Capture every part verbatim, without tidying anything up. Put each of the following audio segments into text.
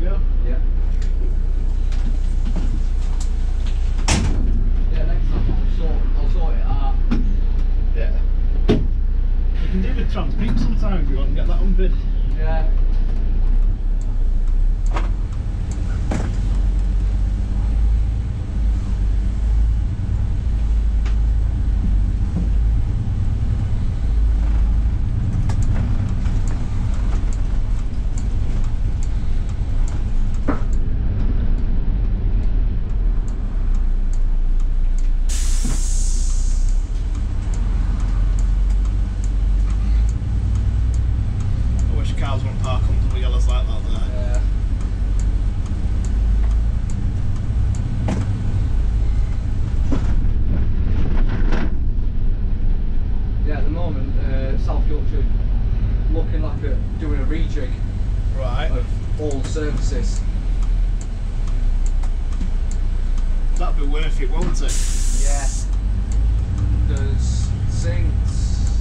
to go? Yeah. Yeah, next time I'll sort, I'll sort it out. Yeah. You can do the trans peak sometime if you want and get that on vid. Yeah. Services. That'd be worth it, won't it? Yeah. Because since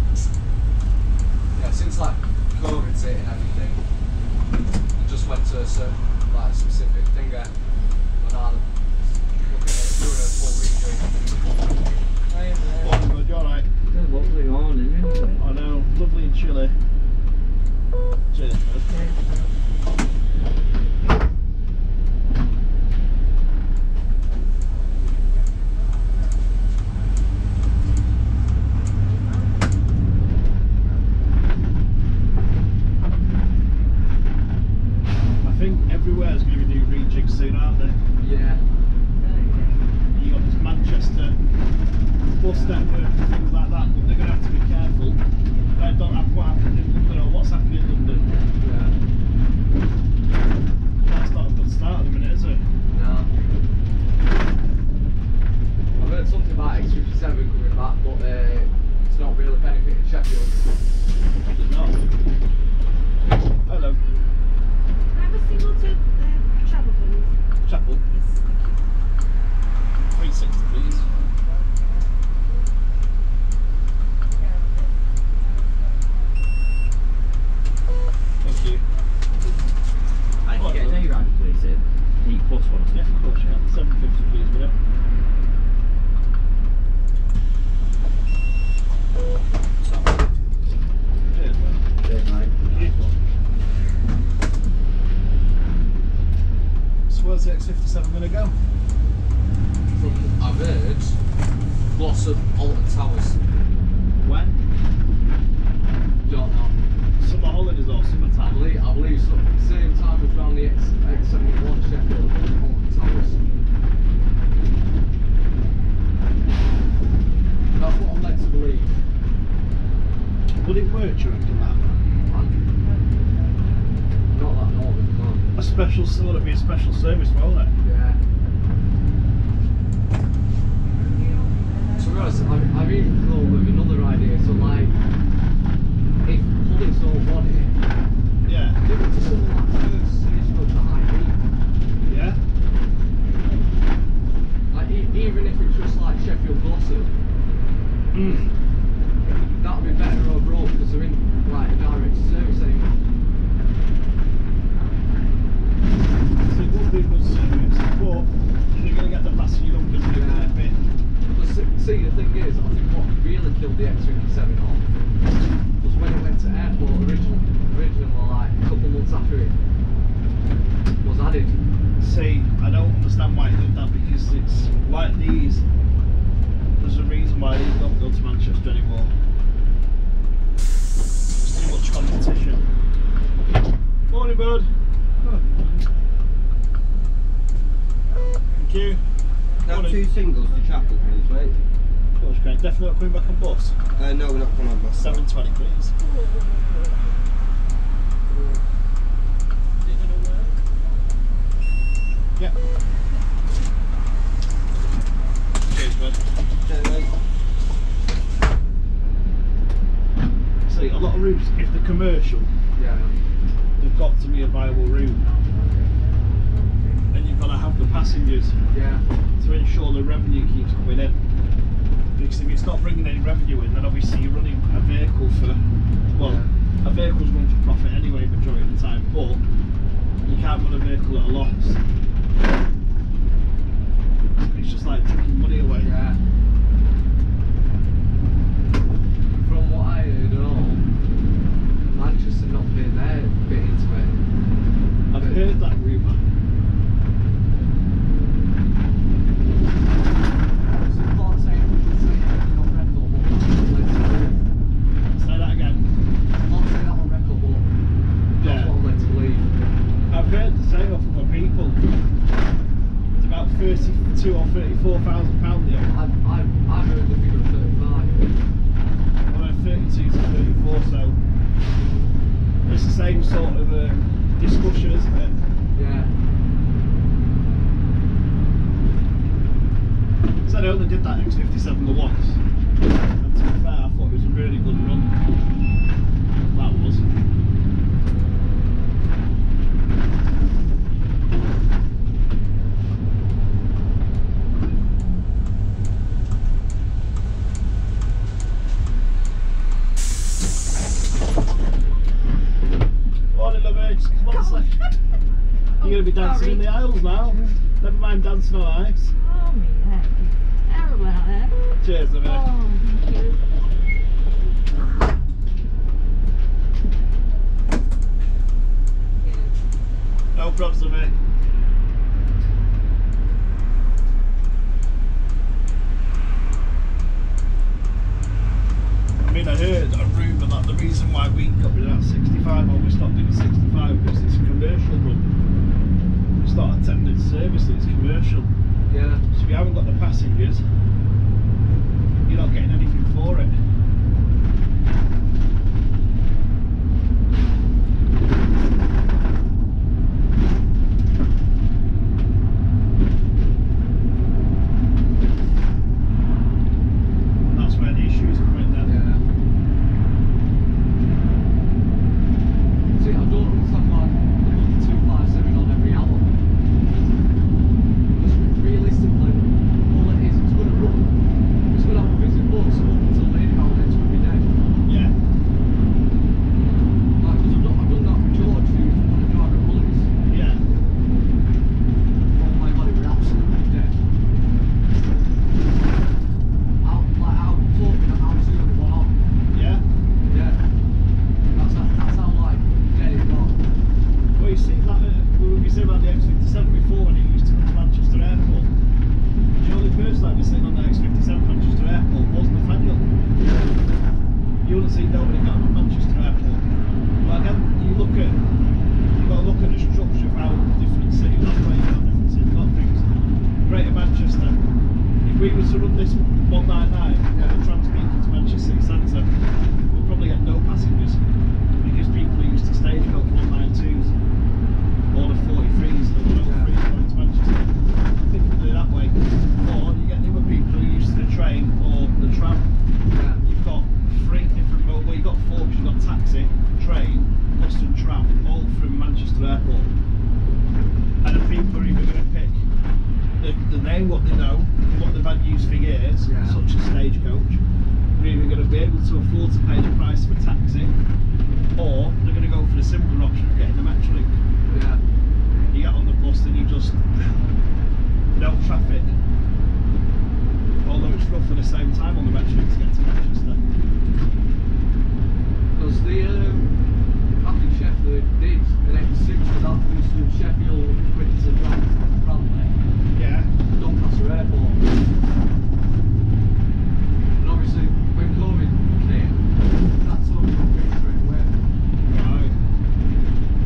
yeah, since like COVID's hit and everything, I just went to a certain like specific thing there and I'm looking at doing a full redo. Hey, morning, bud, you alright? It's a lovely morning, isn't it? I know, lovely and chilly. Cheers, bud. Everywhere's going to be new rejigs soon, aren't they? Yeah. You got this Manchester bus network and things like that, but they're going to have to be careful. They don't have what happened in London or what's happening in London. Yeah. That's not a good start at the minute, is it? No. I've heard something about X fifty-seven coming back, but uh, it's not really benefiting Sheffield. Is it not? Hello. Single to uh, Chapel, please. Chapel? Yes, thank you. three sixty, please. Thank you. I can get a day ride, please. Eight plus one. Yeah, of course, yeah. seven fifty, please, will you? Cheers, man. Cheers, mate. Thank you. Where's the X fifty-seven going to go? From I've heard, Blossom, Alton Towers. When? Don't know. Summer holidays or I summertime? believe, I believe so. Same time as around the X seventy-one Sheffield, Alton Towers. That's what I'm led to believe. Would it work, do you reckon, that? Not that northern, no. A special, still would be a special service, won't it? Yeah. To be honest, I've, I've even thought of another idea. So, like, if police don't want it, Yeah. give it to someone like First Seasonal to I D. Yeah? Like, e even if it's just like Sheffield Blossom, Mm. that would be better overall because they're in like a direct service anymore. So it would be a good service, but you're going to get the passenger numbers in Yeah. a bit. But see, see, the thing is, I think what really killed the X fifty-seven off was when it went to airport originally, originally like a couple of months after it was added. See, I don't understand why it did that, because it's like these, there's a reason why these don't go to Manchester anymore. There's too much competition. Morning, bud. Oh. Thank you. Now Morning. two singles to Chapel, please, mate. What's great? Definitely not coming back on bus. Uh, no, we're not coming on bus. seven twenty, please. Yeah. Cheers, bud. Cheers, mate. See, a lot of routes, if they're commercial, Yeah. they've got to be a viable route. And you've got to have the passengers Yeah. to ensure the revenue keeps coming in. Because if it's not bringing any revenue in, then obviously you're running a vehicle for, well, Yeah. a vehicle's run for profit anyway majority of the time, but you can't I've got a vehicle at a loss. It's just like chucking money away. Yeah. From what I heard and all, Manchester not being there bit into it. I've heard that rumour. So you can't say say anything on record, but that's what I'm led to believe. Say that again. I can't say that on record, but that's Yeah. what I'm led to believe. I've heard the same off other people. It's about thirty-two or thirty-four thousand pounds here. I've, I've, I've heard the figure of thirty-five. Well, thirty-two to thirty-four, so it's the same sort of uh, discussion, isn't it? Yeah. So I only did that X fifty-seven the once. And to be fair, I thought it was a really good run. That was. Morning, lovey. Just one sec. You're going to be dancing in the aisles now. Never mind dancing on ice. Oh, me heck. Terrible out there. Cheers, lovey. Oh, thank you. No props, lovey. I mean, I heard a rumour that the reason why we got rid of that sixty-five or we stopped doing sixty-five because it's a commercial run. It's not a tendered service, it's commercial. Yeah. So if you haven't got the passengers, you're not getting anything for it. And that's where the issues come in then. Yeah. See, I don't understand why they put the two five seven on every hour. Because realistically, all it is, it's going to run. It's going to have a busy bus up until the end of next week dead. Yeah. Like, because I've done, I've done that for George, who's one of the driver bullies. Yeah. Oh my god, it was absolutely dead. Out, like, out talking at house the other one on. Yeah. Yeah. That's how, that's how like, dead it got. Well, you see that, uh, we were saying about the X fifty-seven before when it used to come to Manchester Airport. The only person I'd be sitting on the X fifty-seven Manchester Airport was Nathaniel. You wouldn't see nobody got on Manchester Airport. But again, you look at, you've got to look at the structure of how different cities operate, how different cities got things. Greater Manchester, if we were to run this one ninety-nine Yeah. on the Transpeaker to Manchester City Centre, we'll probably get no passengers because people are used to stage coach one ninety-twos or the forty-threes, the one oh threes going to Manchester. Think of it that way. Or you get newer people who are used to the train or the tram. Yeah. You've got three different modes, well you've got four because you've got taxi, train, bus and tram, all from Manchester Airport. And the people are either going to pick the, the name, what they know, what they've had used for years, Yeah. such as Stagecoach. They're either going to be able to afford to pay the price of a taxi, or they're going to go for the simpler option of getting the Metrolink. Yeah. You get on the bus and you just, no traffic. Although it's roughly the same time on the Metrolink to get to Manchester. Because the, um, back in Sheffield, they did an X six without these from Sheffield, Quinton, Bradley, Yeah. Doncaster Airport. And obviously, when COVID came, that sort of got fixed straight away. Right.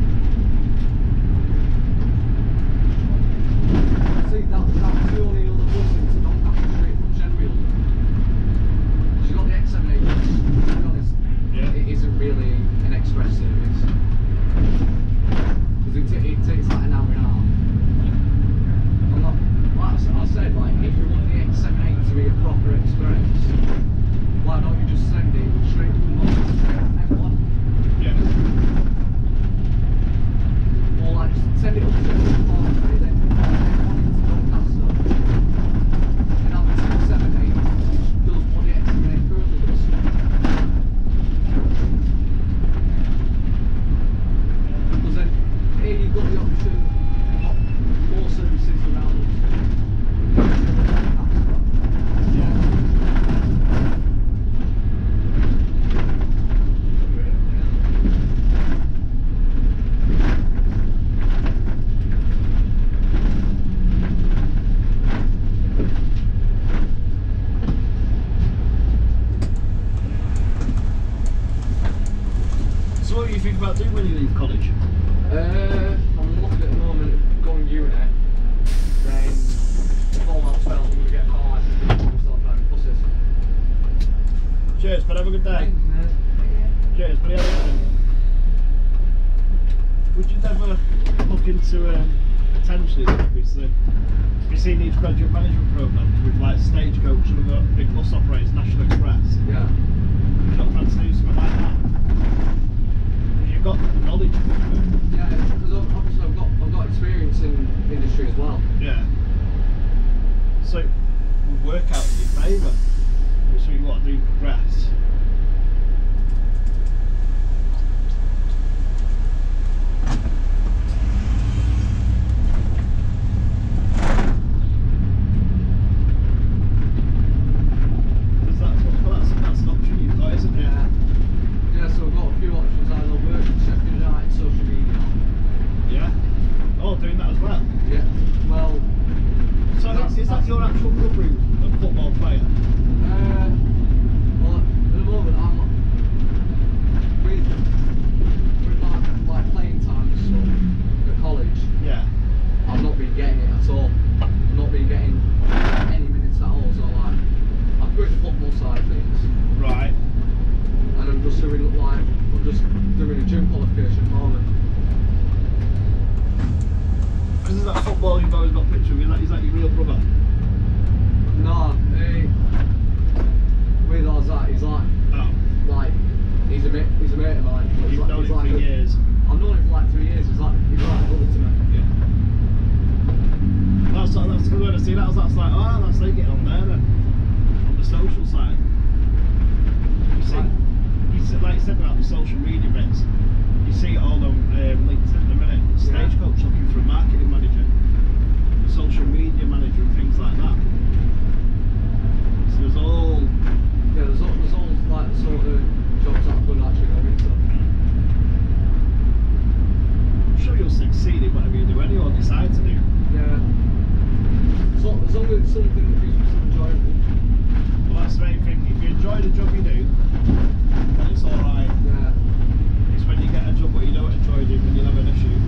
Would you never look into um, potentially, obviously, have you seen these graduate management programs with like Stagecoach and other big bus operators, National Express? Yeah. You don't fancy doing something like that? Because you've got knowledge of it. Yeah, because obviously I've got I've got experience in industry as well. Yeah. So it would work out in your favour. So you want to do progress. Because that's, what, well, that's, that's an option you've got, isn't it? Yeah. Yeah, so I've got a few options. I will work in Sheffield United social media. Yeah. Oh, doing that as well. Yeah. Well. So that's, is that that's, your actual club route, a football player? Uh, well, at the moment I'm with, with like, like playing time and stuff at college. Yeah. I've not been getting it at all. I've not been getting any minutes at all. So like, I've quit the football side of things. Right. And I'm just doing like I'm just doing a gym qualification at the moment. Because is that football you've always got a picture of? Is that, is that your real brother? No, he, with us that he's like Oh. like he's a mate he's a mate of mine. He's You've like, known he's him like for a- years. I've known him for like three years. He's like he's like a brother to me. Yeah. That's that's because when I see that, that's like, oh, that's how you get on there then. On the social side. You see, Right. you see, like you said about the social media bits, you see it all on um, LinkedIn at the minute. Stagecoach looking for a marketing manager, a social media manager, and things like that. So there's all. Yeah, there's all there's all like sort of jobs that I could actually go into. I'm sure you'll succeed in whatever you do anyway, or decide to do. Yeah. So as long as it's something that gives me some enjoyment. Well, that's the main thing. If you enjoy the job you do, then it's alright. Yeah. It's when you get a job where you don't enjoy doing, when you'll have an issue.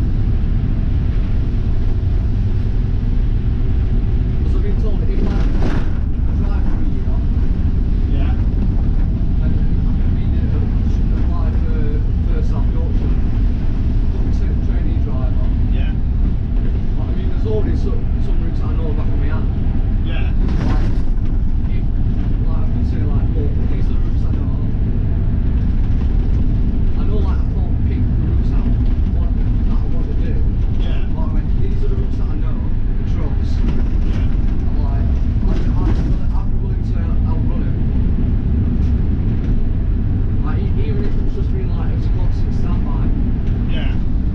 Because I've been told that if I drive for a year, Yeah. and I can be apply for for South Yorkshire, I'm a trainee driver. Yeah. But I mean, there's already some, some routes that I know back on my hand. Yeah. Like, if, like I can say, like, look, these are the routes I know. I know, like, I can't pick the routes that I want, that I want to do. Yeah. But I mean, these are the routes that I know, the trucks. Yeah. I'm like, I'd, I'd, be willing- I'd be willing to outrun it. Like, e- even if it's just been like, it's a constant standby. Yeah.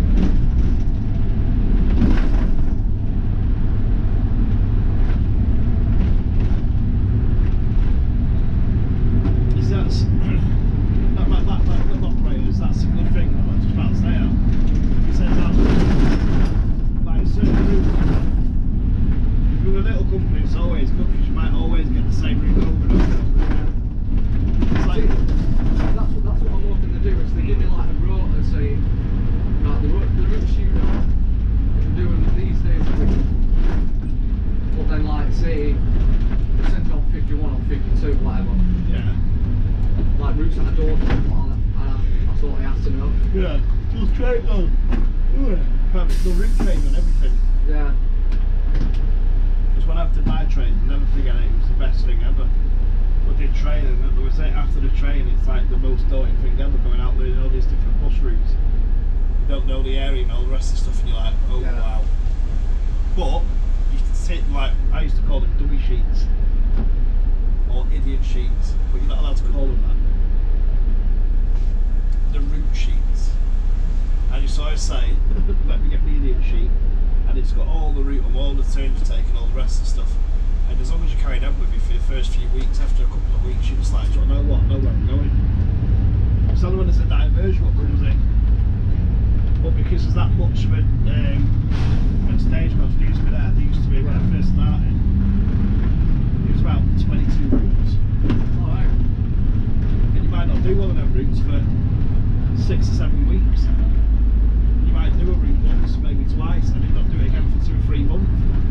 Is that, that, that, that, that little operators, that's a good thing, I was just about to say that. You said that, like certain routes, if you're a little company it's always good because you might always get the same route over and over and over. It's like, That's what, that's what I'm hoping to do, is they give me like a rota saying, right, the, ro- the routes you know, I'm doing these days a week. But then like, say, send on fifty-one or fifty-two, whatever. yeah. Like routes that I don't know, I, I, I sort of have to know. Yeah, just train on. The route train on everything. Yeah. Because when I have to buy train, I'll never forget it, it was the best thing ever. I did train and they would say after the train it's like the most daunting thing ever, going out learning all these different bus routes. You don't know the area and all the rest of the stuff and you're like, oh Yeah. wow. But you sit like, I used to call them dummy sheets. Or idiot sheets, but you're not allowed to call them that. The route sheets. And you sort of say, let me get the idiot sheet, and it's got all the route and all the turns you take and all the rest of the stuff. And as long as you carry them with you for the first few weeks, after a couple of weeks, you're just like, do you know what? I know where I'm going. It's only when there's a diversion what comes in. But because there's that much of a um, when Stagecoach used to be there, there used to be when I first started, it was about twenty-two routes. Alright. And you might not do one of them routes for six or seven weeks. You might do a route once, maybe twice, and then not do it again for two or three months.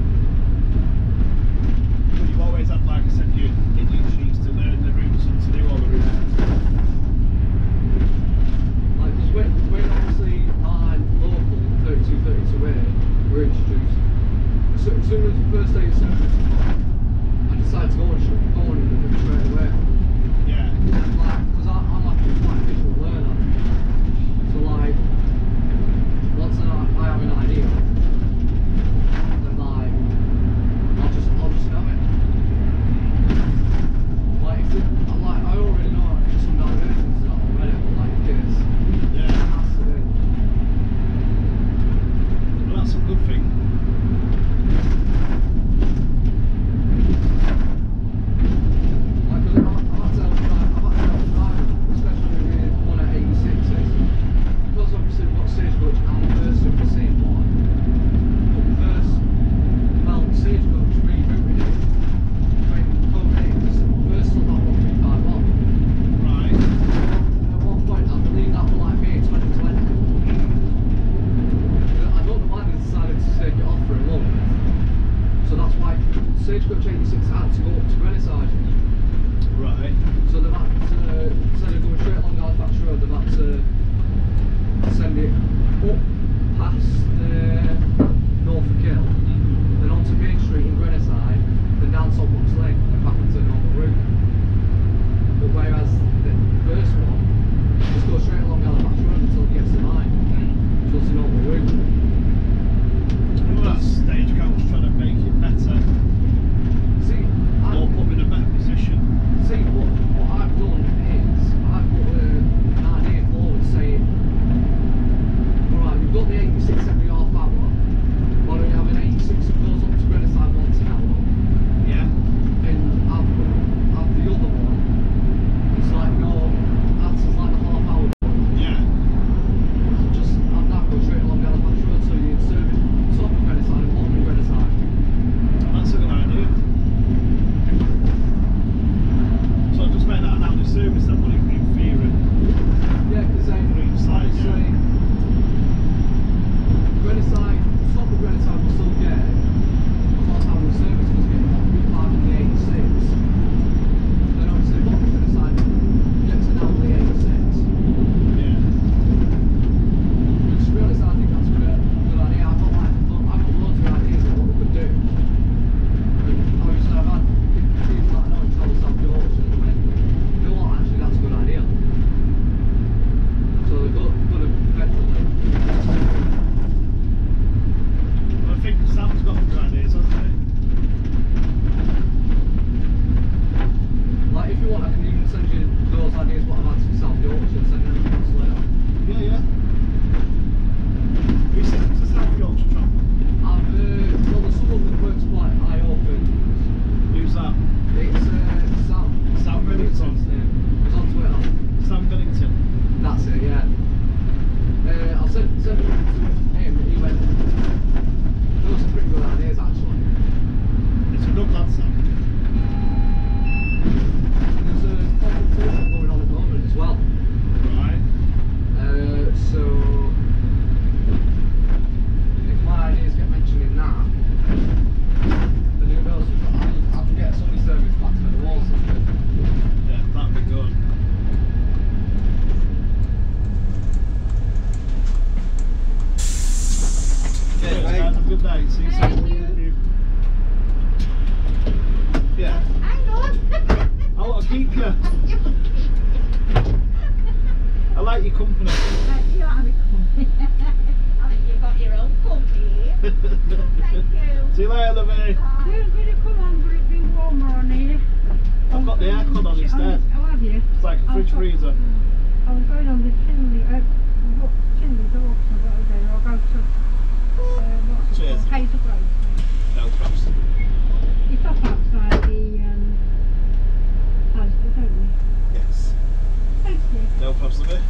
But you've always had, like I said, your idiot sheets to learn the routes and to do all the routes. Like, because when, when obviously I'm local, were introduced. As soon as soon as the first day of service, I decided to go on, go on with them straight away. Yeah. And like, because I'm like a quite visual learner. So like, once I, I have an idea, then like, I'll just, I'll just know it. Like, if it, I'm like, I already know some diversions that already, but like, this, Yeah. it has to be. Well, that's a good thing. Like, 'cause I've I've had to help drive, I've had to help drive, especially with one at eighty-sixes. Because obviously we've got Stagecoach and the first of the same one. But the first, well, Stagecoach rebooted it. When COVID hit, the first still got one three five off. Right. At one point, I believe that was like May twenty twenty. I don't know why they decided to take it off for a month. So that's why Stagecoach eighty-six had to go up to Greniside. Right. So they've had to, instead of going straight along Halifax Road, they've had to send it up past the Norfolk Hill, then onto Main Street in Greniside, then down Stockport Lane, and back into the normal route. But whereas the first one, just go straight along Halifax Road until it gets to mine, so it's a normal route. Well, that's Stagecoach trying to make it better, See, I, or put them in a better position. See, what, what I've done is, I've put uh, an idea forward saying, alright, we've got the eighty-six every half hour, why don't we have an eighty-six that goes up to Greniside once an hour, Yeah. and have, have the other one, it's like, no, that's like the half hour one. Yeah. So just have that go straight along Halifax Road, so you serve it top of Greniside and bottom of Greniside. That's a good idea. So just make that an hourly service then, wouldn't it, in theory? Yeah, because then, Green side, obviously, Greniside, stop at Greniside will still get a half hour service because we get one three five on the eighty-six. Then obviously, bottom of Greniside gets an hourly eighty-six. Yeah. Which, to be honest, I think that's a good, good idea. I've got like, I've got loads of ideas of what we could do. And obviously, I've had people that I know in travel South Yorkshire that went, you know what, actually, that's a good idea. So they've got, got to eventually. Well, I think Sam's got good ideas, hasn't he? Like, if you want, I can even send you those ideas what I've had for South Yorkshire and send them across later. Yeah, yeah. Have you sent him to South Yorkshire travel? I've, uh, well, there's someone that works quite high up and Who's that? it's, uh, Sam. Sam Bennington. His name. He's on Twitter. Sam Bennington. That's it, yeah. Uh, I'll send, send it to him and he went, those are pretty good ideas actually. It's a good lad, Sam. And there's a consultation going on at the moment as well. Right. Uh, so if my ideas get mentioned in that, then who knows? I, I can get somebody service back to the walls. Yeah, that'd be good. Cheers, mate. Have a good night. See you Thank soon. you. Yeah. Hang on. I want to keep you. I like your company. Right, you don't have a company. I think you've got your own company. Thank you. See you later, Livery. Bye. We're going to come on, will it be warmer on here? I've got the aircon on instead. Oh, have you? It's like a I'll fridge put- freezer. I'm going on the chimney, uh, what, chimney door, so what I'll do, I'll go to, uh, what's it Cheers. called, Hazel Grove. No problem. You stop outside the, um, house, don't you? Yes. Thank you. No problem, mate.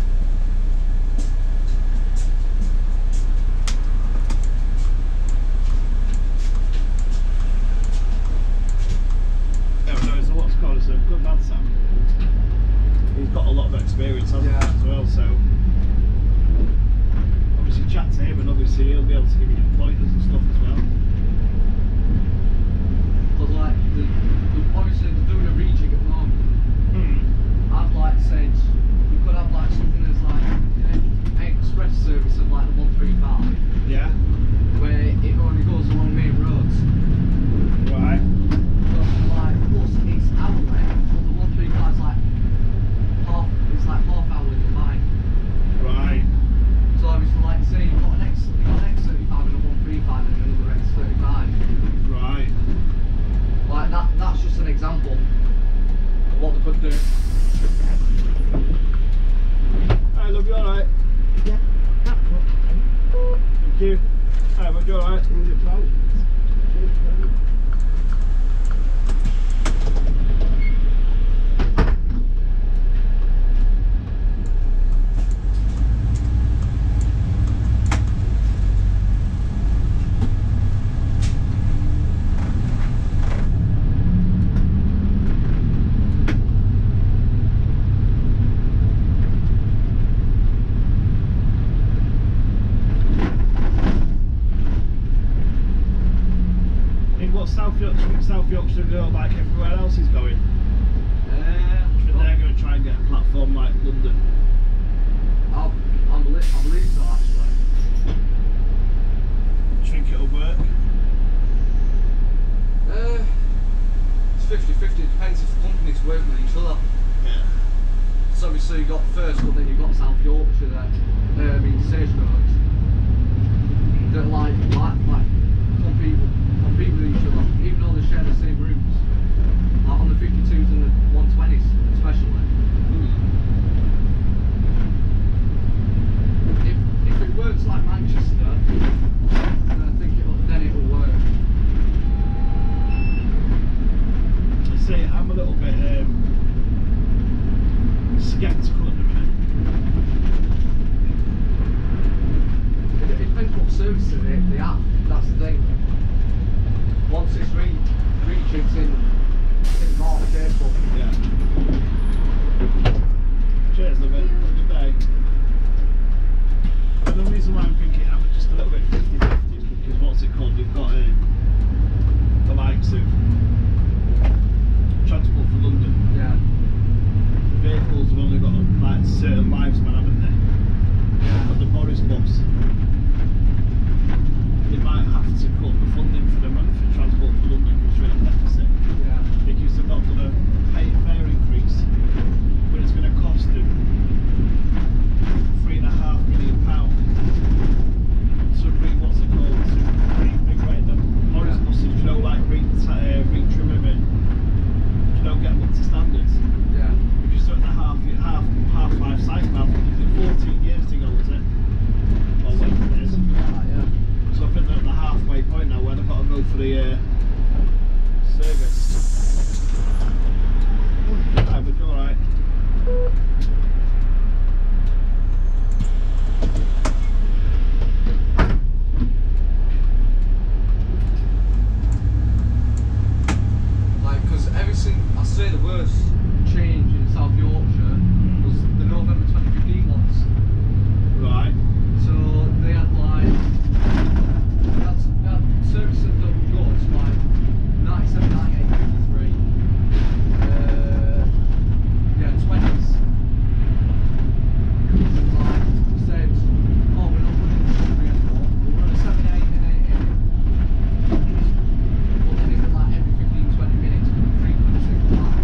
Everyone knows what's called as a good lad, Sam. He's got a lot of experience, hasn't Yeah. he, as well, so obviously chat to him and obviously he'll be able to give you pointers and stuff as well. Because like, the, the, obviously they're doing a rejig at the moment. Hmm. I've like said, we could have like something that's like an express service of like the one three five, Yeah. where it Would you alright? South Yorkshire, South Yorkshire go like everywhere else is going. Uh, But they're going to try and get a platform like London. I, I, believe, I believe so actually. Do you think it'll work? Uh, it's fifty fifty, it depends if the companies work with each other. Yeah. So obviously you've got first, but then you've got South Yorkshire there. Uh, I mean Stagecoach. That like, like, like compete with, compete with each other, even though they share the same routes. Like on the fifty-twos and the one twenties especially. If, if it works like Manchester, then I think it'll, then it'll work. I say I'm a little bit um, sceptical at the minute. It, it depends what services they, they have, that's the thing. Once it's re reaching in, in March, April. Yeah. Cheers, love it. Have a good day. And the reason why I'm thinking I'm just a little bit fifty fifty is because what's it called? You've got um, the likes of Transport for London. Yeah. Vehicles have only got like certain lifespan, haven't they? Yeah. But the Morris bus, they might have to cut the funding for them for Transport for London because you're in a deficit. Yeah. Because they're not going to pay a fare increase, but it's going to cost them three and a half million pounds to re what's it called to reinvigorate them. Morris Yeah. buses, you know, like re uh, retrim them and you don't get them up to standards. Yeah. Because they're at the half half half life cycle. Now, is it fourteen years to go? Is it? Or whatever it is. Something like that, yeah. So I think they're at the halfway point now where they've got to go for the uh, service. I would go alright. Like, because everything, I say the worst change in South Yorkshire was the November twenty fifteen ones. Right. So they had like, they had, they had services that were good, like ninety-seven, ninety-eight, fifty-three, uh, yeah, twenties. Like, said, oh, we're not running the country anymore, we'll run a seven eight and eight eight. But then it was like every fifteen, twenty minutes, frequency was like.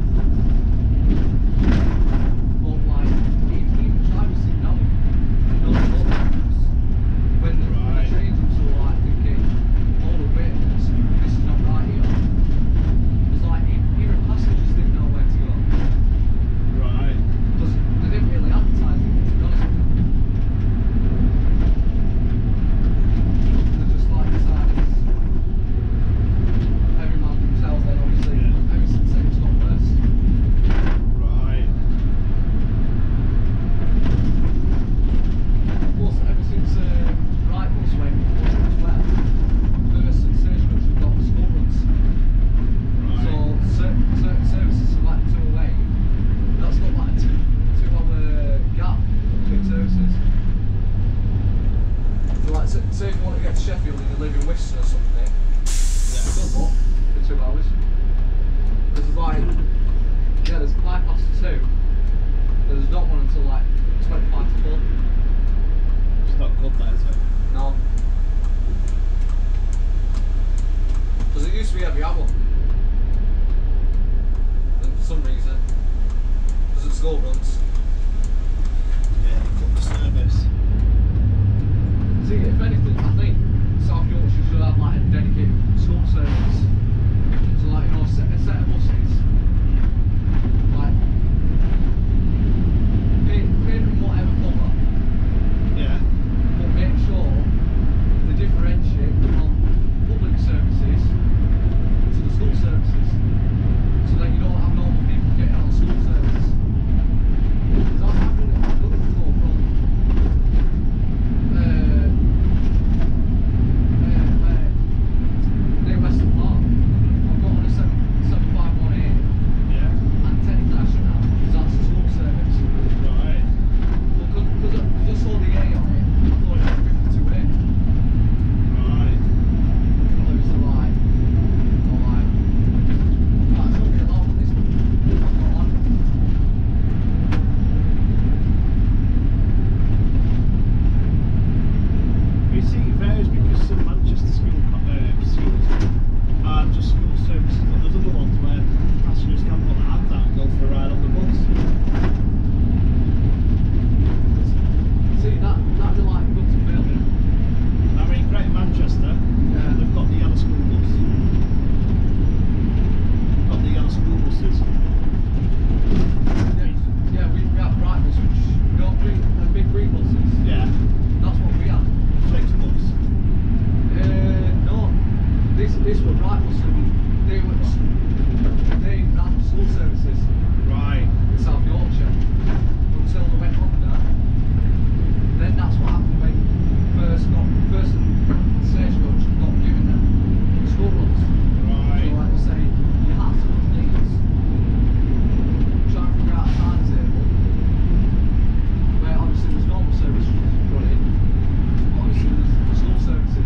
But like, even, even drivers didn't know. No, no, when the Right. trains were so like thinking, oh the wait, this, this is not right here. It was like even, even passengers didn't know where to go Right. because they didn't really advertise it. To be honest with you, they just like decided every man for themselves. Then obviously, Yeah. every since then it's got worse. Right. Plus, ever since uh, right bus went as well, Furness and Stagecoach have got school runs. Right. So certain, certain services are like two away. That's got like a two, two hour gap between services. So like, say, say if you want to get to Sheffield and you live in Buxton or something, Yeah. good luck for two hours. There's like, yeah, there's five past two. There's not one until like twenty-five to four. It's not good, that is it? No. Because it used to be every hour. And for some reason, because it's school runs. Yeah, you cut the service. See, if anything, I think South Yorkshire should have like a dedicated school service. So like, you know, a set, a set of buses. Like, pay, pay them whatever cover. Yeah. But make sure they differentiate some Manchester school uh, schools are just school services, but there's other ones where passengers can put their hands out and go for a ride on the bus. See, that, that'd be like good to film. I mean, Greater Manchester, Yeah. they've got the yellow school bus. They've got the yellow school buses. Yeah, yeah we, we have bright bus, which we got green, uh, big green buses. Yeah. That's what we have. Flex bus. Uh, no, this this were bright bus. and They were they ran school services Right. in South Yorkshire until they went under. Then that's what happened when first got first stagecoach got given them school runs. Right. So like I say, you have to run these. Try and figure out a timetable where obviously there's normal service running, obviously there's school services.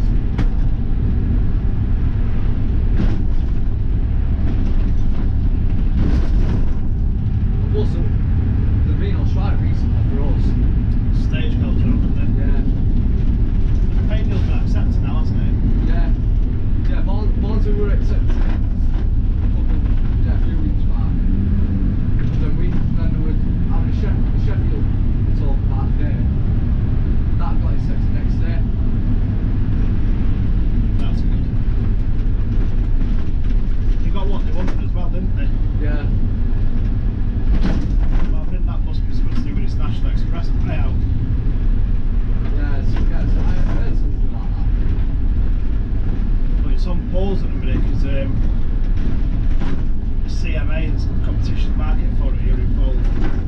And plus, they've been on strike recently for us. Stagecoach, haven't they? Yeah, The pay deal's been accepted now, hasn't it? yeah, yeah. Bonds, bonds who were accepted a couple, yeah, a few weeks back. Then we, then there was having a Sheff- Sheffield talk that day. That got accepted next day. That's good. They got what they wanted as well, didn't they? Yeah, Well, I think that must be something to do with this National Express payout. yeah. It's, yeah it's, I heard something like that. But it's on pause at the minute because um, the C M A, the Competition Market Authority, are involved.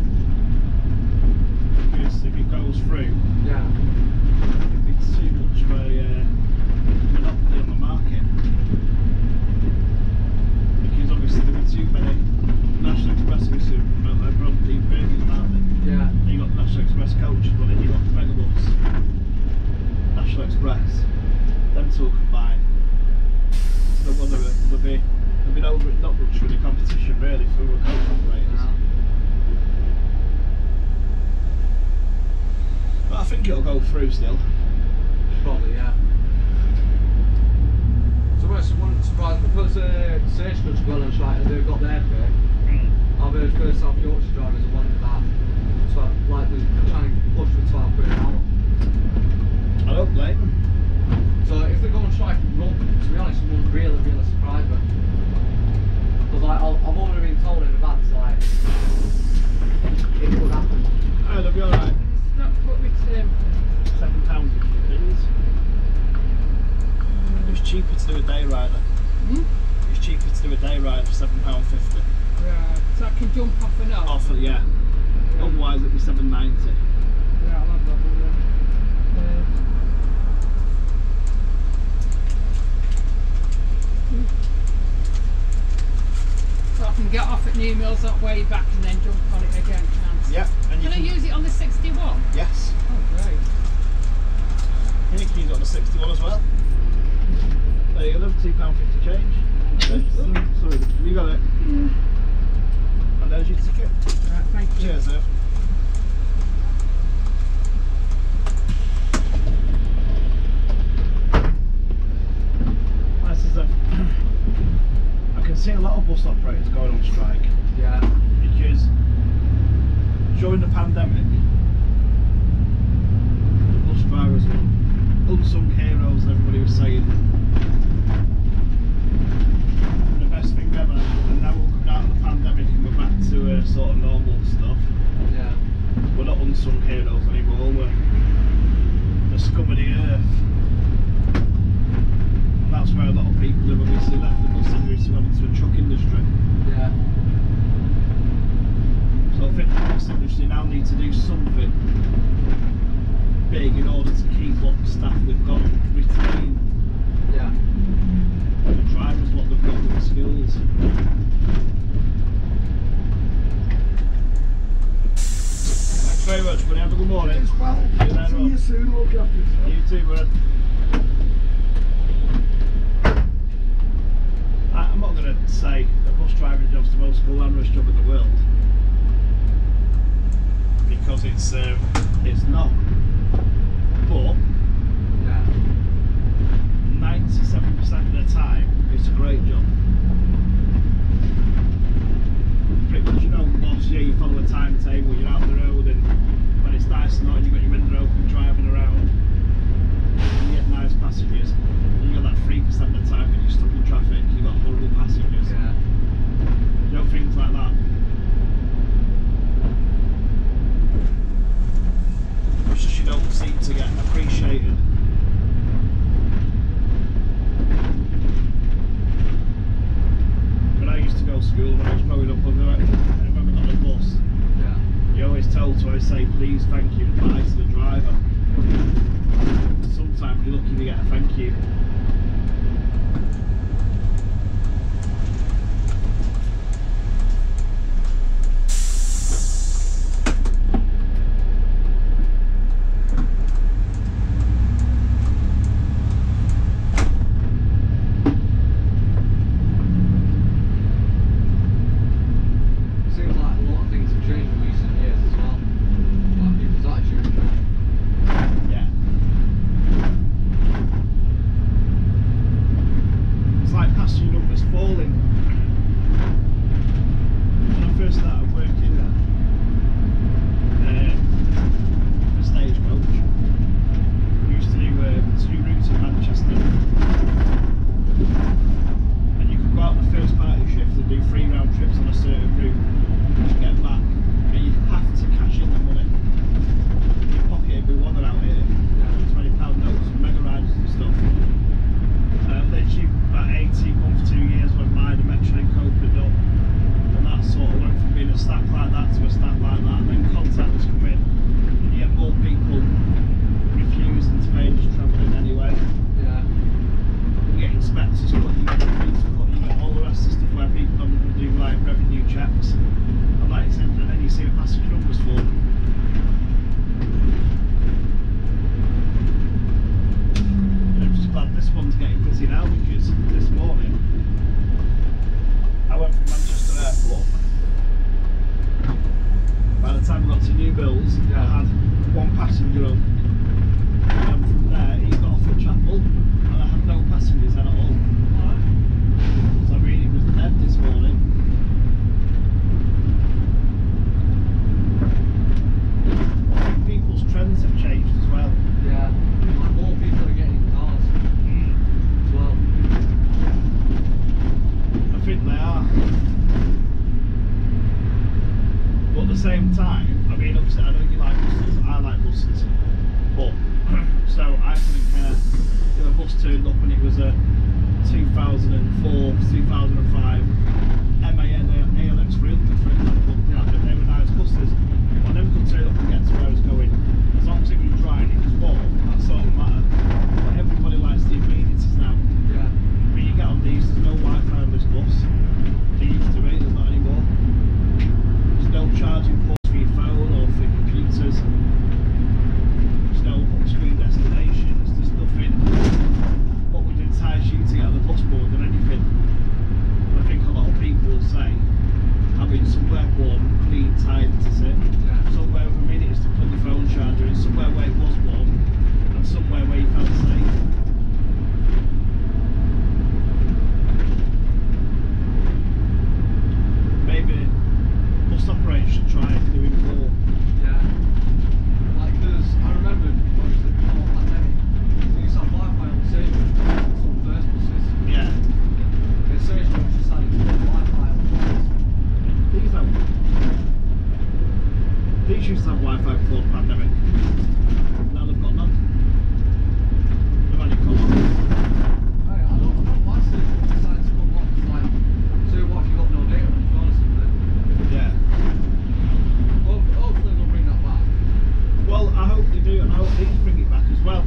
Because if it goes through, Yeah, it'd be too much of a uh, monopoly on the market. Because obviously there'll be too many National Expresses who are run the Birmingham, aren't they? yeah, You got National Express coaches, but then you got Megabus, National Express, them two will combine. So whether it will be, there'll be no, not much really competition really for the coach operators. yeah. But I think it'll go through still. Probably, yeah. So we're one surprised because uh, Stagecoach well and strike and they've got their pay. I've heard first South Yorkshire drivers are wanting that. So like they're trying to push for twelve quid an hour. I don't blame them. So if they go on strike and run, to be honest, it wouldn't really, really surprise me. Because like, I've I've already been told in advance, like, it could happen. Oh, they'll be alright. Stockport with um, Seven pounds fifty please. It's cheaper to do a day rider. hmm? It's cheaper to do a day ride for seven pounds fifty. Right, so I can jump off and off. Off, yeah. Otherwise it'd be seven ninety. Yeah, I'll have that one then. Uh, so I can get off at New Mills that way back and then jump on it again, can't I? Yeah, and you Can I can, use it on the sixty-one? yes. Oh, great. And you can use it on the sixty-one as well. There you go, two pounds fifty change. Okay. Sorry, you got it. Mm. And there's your ticket. Right, thank you. Cheers, Ev. This is a, I can see a lot of bus operators going on strike Yeah. because during the pandemic, the bus drivers were unsung heroes, everybody was saying. The best thing ever, and now we're coming out of the pandemic and we're back to uh, sort of normal stuff. Yeah. We're not unsung heroes anymore, we're the scum of the earth. And that's where a lot of people have obviously left the bus industry to go into the truck industry. Yeah. So I think the bus industry now need to do something big in order to keep what staff they've got retained. Yeah. The drivers, what they've got with the skills. Thanks very much, buddy. Have a good morning. Well, See you later see on. you soon. Look after yourself. You too, bud. I, I'm not going to say that bus driving job's the most glamorous job in the world, because it's um, it's not. But Yeah. passengers. You got that three percent of the time when you're stuck in traffic, you got horrible passengers. Yeah. You know, things like that. It's just you don't seem to get appreciated. When I used to go to school, when I was growing up, I remember on the bus, Yeah. you always told to always say please, thank you, bye to the driver. Sometimes you're lucky to get a thank you. Seems like a lot of things have changed in recent years as well. Like people's attitude and that. Yeah. It's like passenger numbers falling. When I first started working uh, for Stagecoach, we used to do uh, two routes in Manchester. And you could go out the first party shift and do three round trips on a certain route to get back. And you have to cash in the money. Your pocket would be wanted out here. twenty pound notes and mega riders and stuff. Uh, literally about eighteen months, two years went by, the Metrolink opened up, and that sort of went from being a stack like that to a stack like that, and then contactors come in, and you get more people refusing to pay, just travelling anyway. Yeah. You get inspectors cut, you get police cut, you get all the rest of stuff where people don't do like revenue checks, and like you said, and then you see the passenger numbers fall. I'm just glad this one's getting busy now, because this morning I went from Manchester Airport. By the time I got to New Bills, I had one passenger on. And from there, he got off at Chapel, and I had no passengers then at all. So I really was dead this morning. I think people's trends have changed as well. Yeah. Like more people are getting in cars as well. I think they are. But at the same time, I mean, obviously, I know you like buses, I like buses, but so I couldn't care if a bus turned up and it was a two thousand four, two thousand five M A N A L X three hundred, for example. Yeah, they were nice buses. But them could turn up and get to where I was going. As long as it was dry and it was warm, that's all that mattered. But everybody likes the amenities now. Yeah. When you get on these, there's no Wi-Fi on this bus. There used to be, there's not anymore. There's no charging ports for your phone or for computers. There's no up-screen destinations. There's nothing. What would entice you to get on the bus more than anything? And I think a lot of people will say having somewhere warm, clean, tidy to sit, Yeah. somewhere with amenities to plug the phone charger in, somewhere where it was warm, and somewhere where you felt safe. Maybe bus operators should try doing more. Yeah. Like, because I remember, obviously, before the pandemic, we used to have Wi-Fi on the station, some first buses. Yeah. The station was just starting to put Wi-Fi on the buses. These have, these used to have Wi-Fi before the pandemic. Now they've got none. They've had it cut off. Hey, I don't know why stations decided to come off, like, so what if you got no data on your phone or something? Yeah. Hopefully, hopefully they'll bring that back. Well, I hope they do, and I hope these bring it back as well.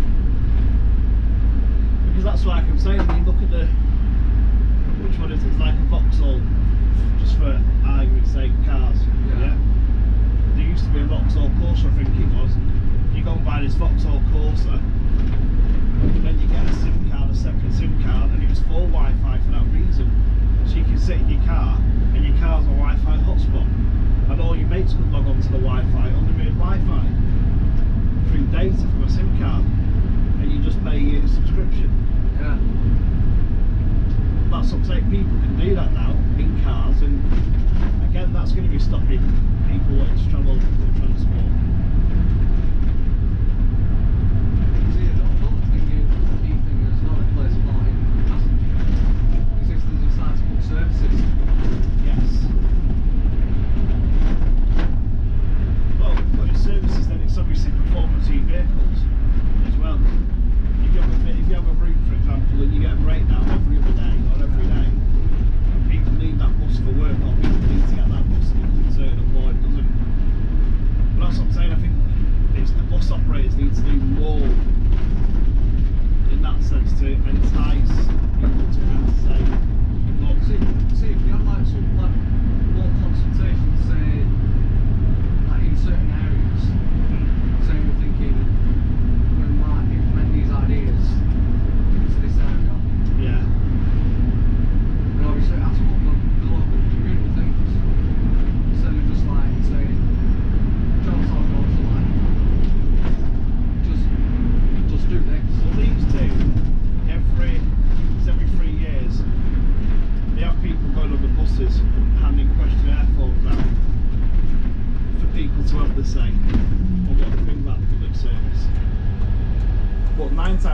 Because that's what I can say. When you look at the, which one is it? It's like a Vauxhall, just for argument's sake, cars. Yeah. There used to be a Vauxhall Corsa, I think it was. You go and buy this Vauxhall Corsa, and then you get a SIM card, a second SIM card, and it was for Wi-Fi for that reason. So you can sit in your car, and your car's a Wi-Fi hotspot, and all your mates could log onto the Wi-Fi, unlimited Wi-Fi, through data from a SIM card, and you just pay a yearly subscription. Yeah. That's what I'm saying, people can do that now in cars, and again, that's going to be stopping people wanting to travel with transport. See, another thing is, people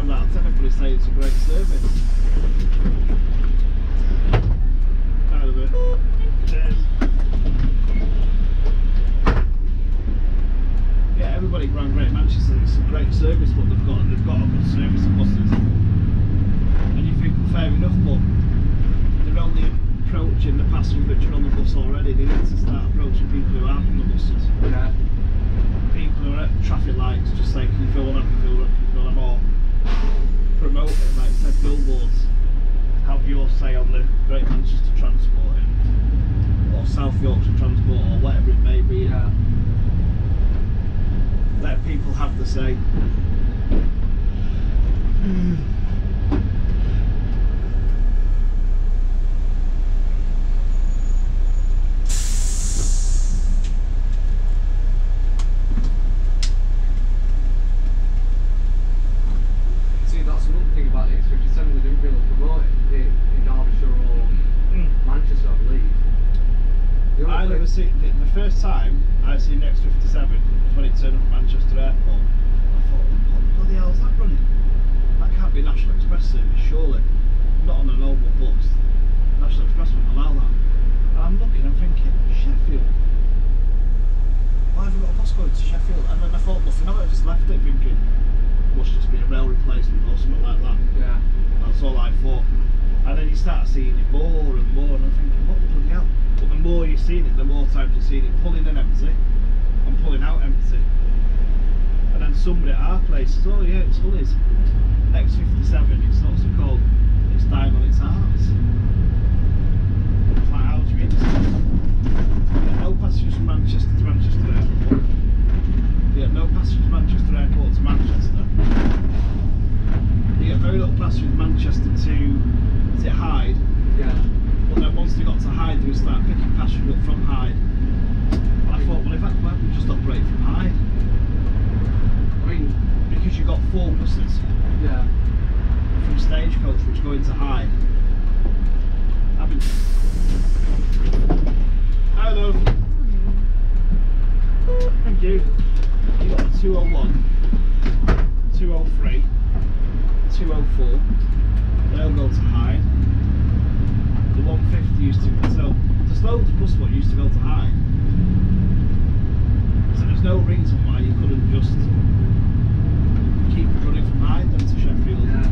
ten out of ten. Everybody say it's a great service. Out of it. Cheers. Yeah, everybody around Great Manchester, it's a great service what they've got, and they've got a good service of buses. And you think, well, fair enough, but they're only approaching the passengers which are on the bus already. They need to start approaching people who aren't on the buses. Yeah. People who are at traffic lights just say, can you feel one, can you feel one, can you feel one, or promote it, like I said, billboards. Have your say on the Great Manchester Transport or South Yorkshire Transport or whatever it may be. Yeah. Let people have the say. See, that's another thing about the X fifty-seven, they didn't really promote it in, in Derbyshire or Mm. Manchester, I believe. The only I never place- see the, the first time I seen the X fifty-seven was when it turned up at Manchester Airport. I thought, what the bloody hell is that running? That can't be National Express service, surely. Not on a normal bus. National Express wouldn't allow that. And I'm looking, I'm thinking, Sheffield? Why have we got a bus going to Sheffield? And then I thought nothing of it, I just left it thinking, must just be a rail replacement or something like that. Yeah. That's all I thought. And then you start seeing it more and more, and I'm thinking, what the bloody hell? But the more you've seen it, the more times you've seen it pulling in empty and pulling out empty. And then somebody at our place says, oh yeah, it's Hulley's X fifty-seven, it's not so cold, it's dying on its arse. It's like, how do you mean? You get no passengers from Manchester to Manchester Airport. You get no passengers from Manchester Airport to Manchester. You get very little passengers from Manchester to, is it Hyde? Yeah. But then once they got to Hyde, they would start picking passengers up from Hyde. And I thought, well, if that, why don't we just operate from Hyde? I mean, Because you've got four buses yeah. from Stagecoach which go into Hyde. I've been... Hello. Thank you. You've got two oh one, two oh three, two oh four. They'll go to Hyde. The one fifty used to go, so there's loads of bus what used to go to Hyde. So there's no reason why you couldn't just keep running from Hyde then to Sheffield. Yeah.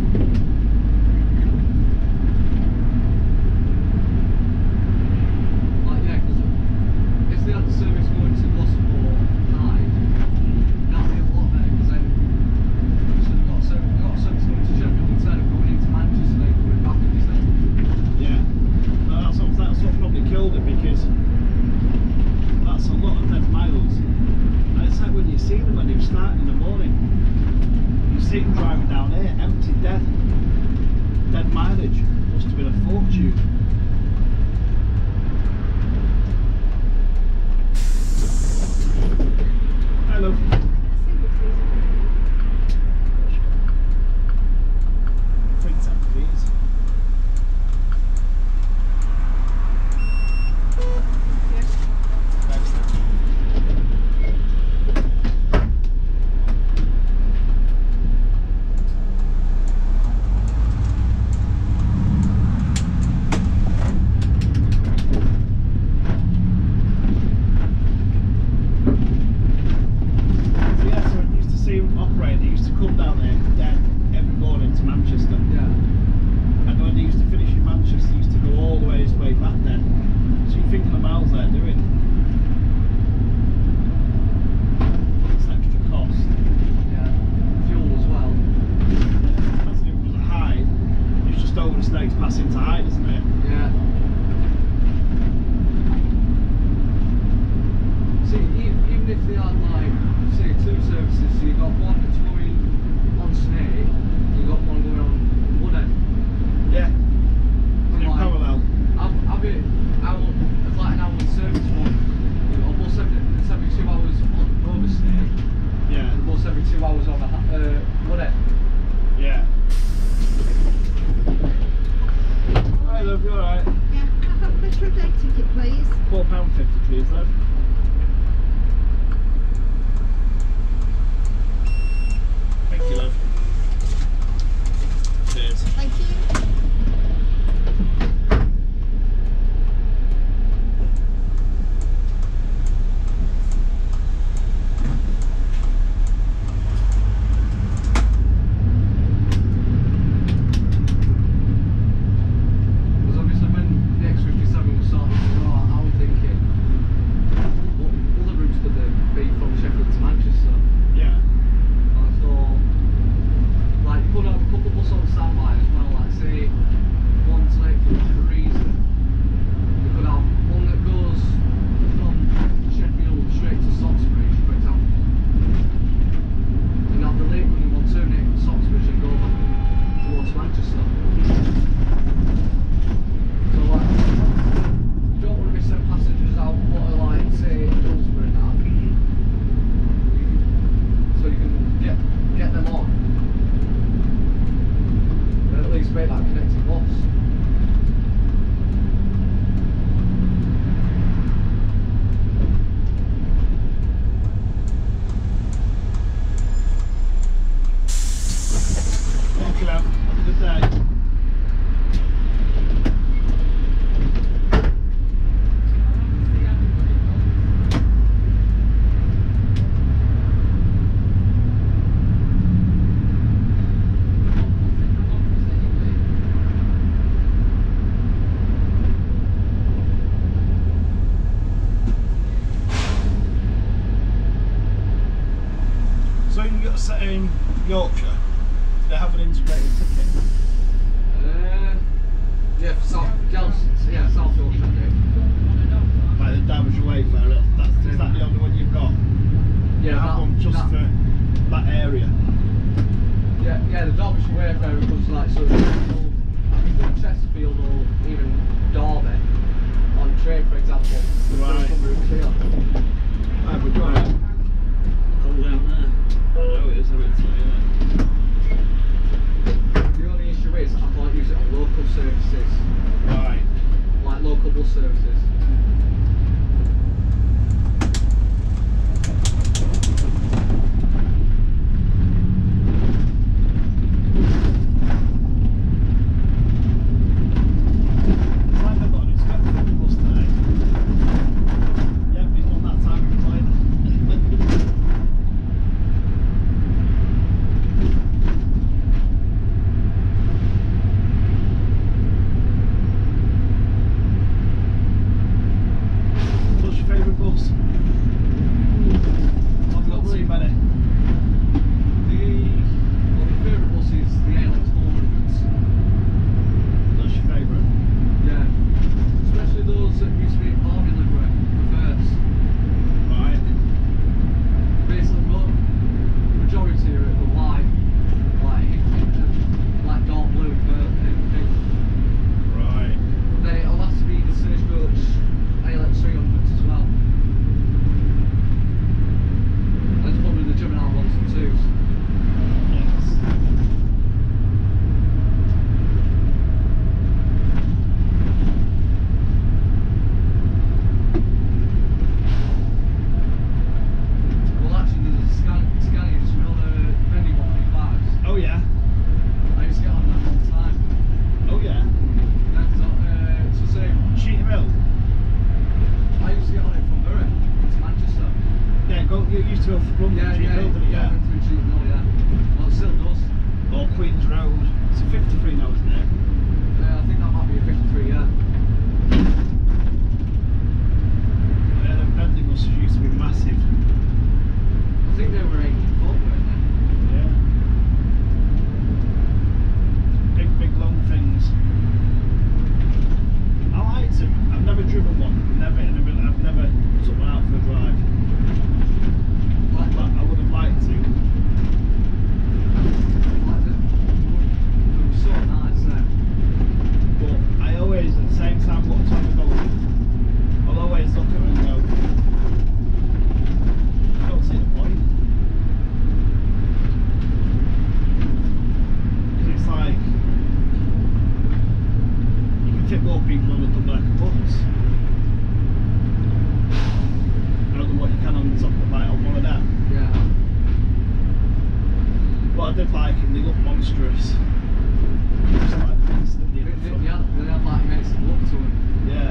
Like, yeah, because if they had the service going to Gloucester or Hyde, that'd be a lot better, because then so they've got a service, they've got a service going to Sheffield instead of going into Manchester and then coming back instead. Yeah. No, that's what, that's what probably killed it, because that's a lot of dead miles. And it's like when you see them when they're starting in the morning, you see them driving down here, empty, dead. Dead mileage. Must have been a fortune. Hello. Three ten, please. Thanks, thank you. So yeah, so I used to see them operate. They used to come down there dead every morning to Manchester. Yeah. And when they used to finish in Manchester, they used to go all the way his way back then. So you're thinking the miles they're doing. It's extra cost. Yeah. Fuel as well. As it was at Hyde, it's just over the States passing to Hyde, isn't it? Yeah. See, even, even if they had like, say, two services, so you've got one that's going on Snake, you've got one going on Woodhead. Yeah. And In like, parallel. I've, I've been, I want, it's like an hour service one, you know, bus every, it's every two hours on over Snake, Yeah. and bus every two hours on uh, Woodhead. Yeah. Hi love, you alright? Yeah, I've got a Metro Day ticket, please. four pounds fifty please love. Thank you love. make that connecting bus. Thank you, Al. Have a good day. So you got set in Yorkshire, do they have an integrated ticket? Uh, yeah, for South, Gels- yeah, South Yorkshire, I do. Like the Derbyshire Wayfarer, that's, is that the only one you've got? Yeah, You have that, one just that, for that area? yeah, yeah, the Derbyshire Wayfarer comes like sort of, I can go to Chesterfield or even Derby on train, for example. Right. Right, we've got it. Cold down there. I know it is, I mean, so, yeah. The only issue is I can't use it on local services, Right. like local bus services. It's like I've got an inspector on the bus today. Yep, he's done that time employed. What's your favourite bus? I've got too many. The, well, my favourite bus is the A L X four hundreds. What's your favourite? Yeah. Especially those that used to be army livery first. Right. Basically, mo- majority of it were white, like, like dark blue and purple and pink. Right. Then it'll have to be the Stagecoach A L X three hundreds as well. That's probably the Gemini ones and twos. Yes. Well, actually, there's a scan, Scanias, you know, the Bendy one twenty-fives. Oh yeah. I used to get on them all the time. Oh yeah. That's not, uh, it's the same. Cheetham Hill. I used to get on it from Bury to Manchester. Yeah, go. You used to go for run Yeah, from Cheetham yeah, Hill, didn't you? yeah, went through Cheetham Hill, yeah. Well, it still does. Or Queen's Road. It's a fifty-three now, isn't it? Uh, I think that might be a fifty-three, yeah. Yeah, the Bentley buses used to be massive. I think they were eighty foot, weren't they? Yeah. Big, big long things. I liked them. I've never driven one. Never. never I've never took one out for a drive. Like, But I would have liked to. like the, they were so nice there. But I always, at the same time, what time I'm going, I'll always look at them and go, I don't see the point. Because it's like, you can fit more people on a double decker bus. Rather than what you can on the top of the bike on one of them. Yeah. But I did like them, they look monstrous. Just like the beast, didn't They, they, at the they, front? they, had, they had like menacing look to them. Yeah.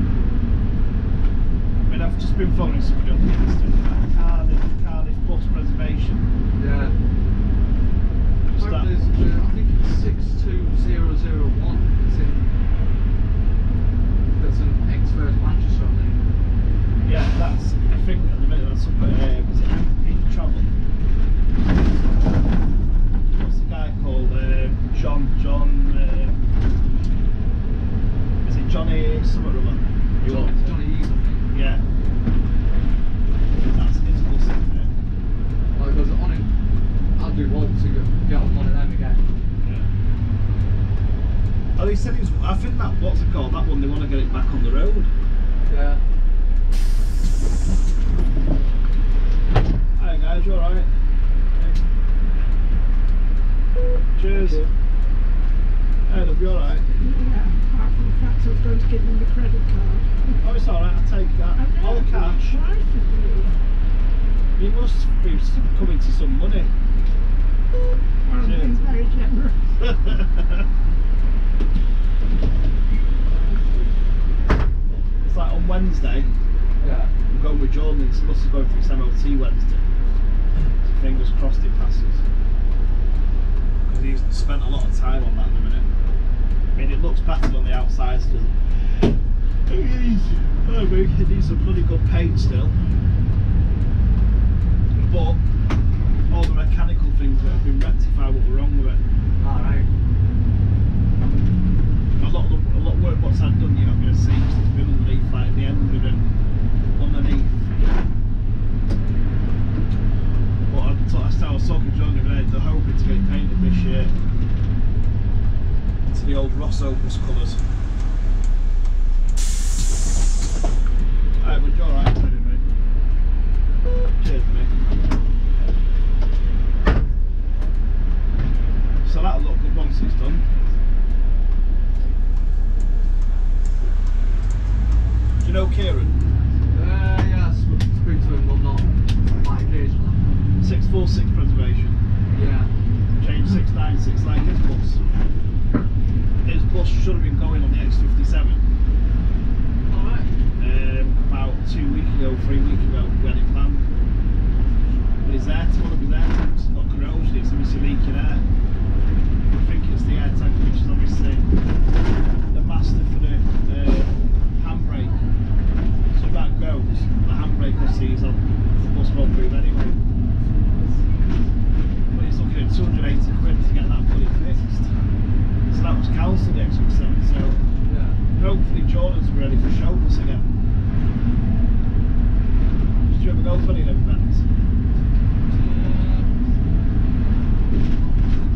I mean, I've just been following somebody on the Insta about Cardiff, Cardiff bus preservation. Yeah. Just that, There's, uh, I think it's six two zero zero one. It's in. That's an ex-First Manchester, I think. yeah, that's, I think at the minute that's up at, uh, was it M P Travel? What's the guy called? Uh, John, John, uh, is it Johnny something or other? He John, wants it. Johnny Ease, I think. Yeah. That's his bus, isn't it? Like, because on it, I do want to go, get on one of them again. Yeah. Oh, he said it was, I think that, what's it called, that one, they want to get it back on the road. Yeah. Hi guys, you alright? Cheers. Thank you. Hey, love, you alright? Yeah, apart from the fact I was going to give him the credit card. Oh, it's alright, I'll take that. I know, All the cash. prices really. You must be coming to some money. Well, I'm being very generous. It's like on Wednesday, Yeah. I'm going with Jordan, he's supposed to go for his M O T Wednesday. So fingers crossed it passes. Because he's spent a lot of time on that at the minute. I mean, it looks better on the outside still. It needs, I mean, it needs some bloody good paint still. But all the mechanical things that have been rectified what were wrong with it. Alright. A lot of the, a lot of work what's had done you're not going to see because it's been underneath, like the end of it underneath. But I, I was talking to John the other day, they're hoping to get it painted this year to the old Ross Opus colours. Alright, but you're alright, mate. Cheers, mate. So that'll look good once it's done. Do you know Kieran? Uh, yeah, I sp- speak to him, but not like occasionally. six four six preservation. Yeah. Change six nine six like his bus. His bus should have been going on the X fifty-seven. Alright. Um, about two weeks ago, three weeks ago, we had it planned. But his air, one of his air tanks got corrosion, it's obviously leaking air. I think it's the air tank which is obviously the master for the uh, handbrake. So if that goes, the handbrake will seize on, the bus won't move anyway. But he's looking at two hundred eighty quid to get that fully fixed. So that was cancelled the X fifty-seven, so Yeah. hopefully Jordan's ready for show bus again. Did you ever go for any of them events? Uh,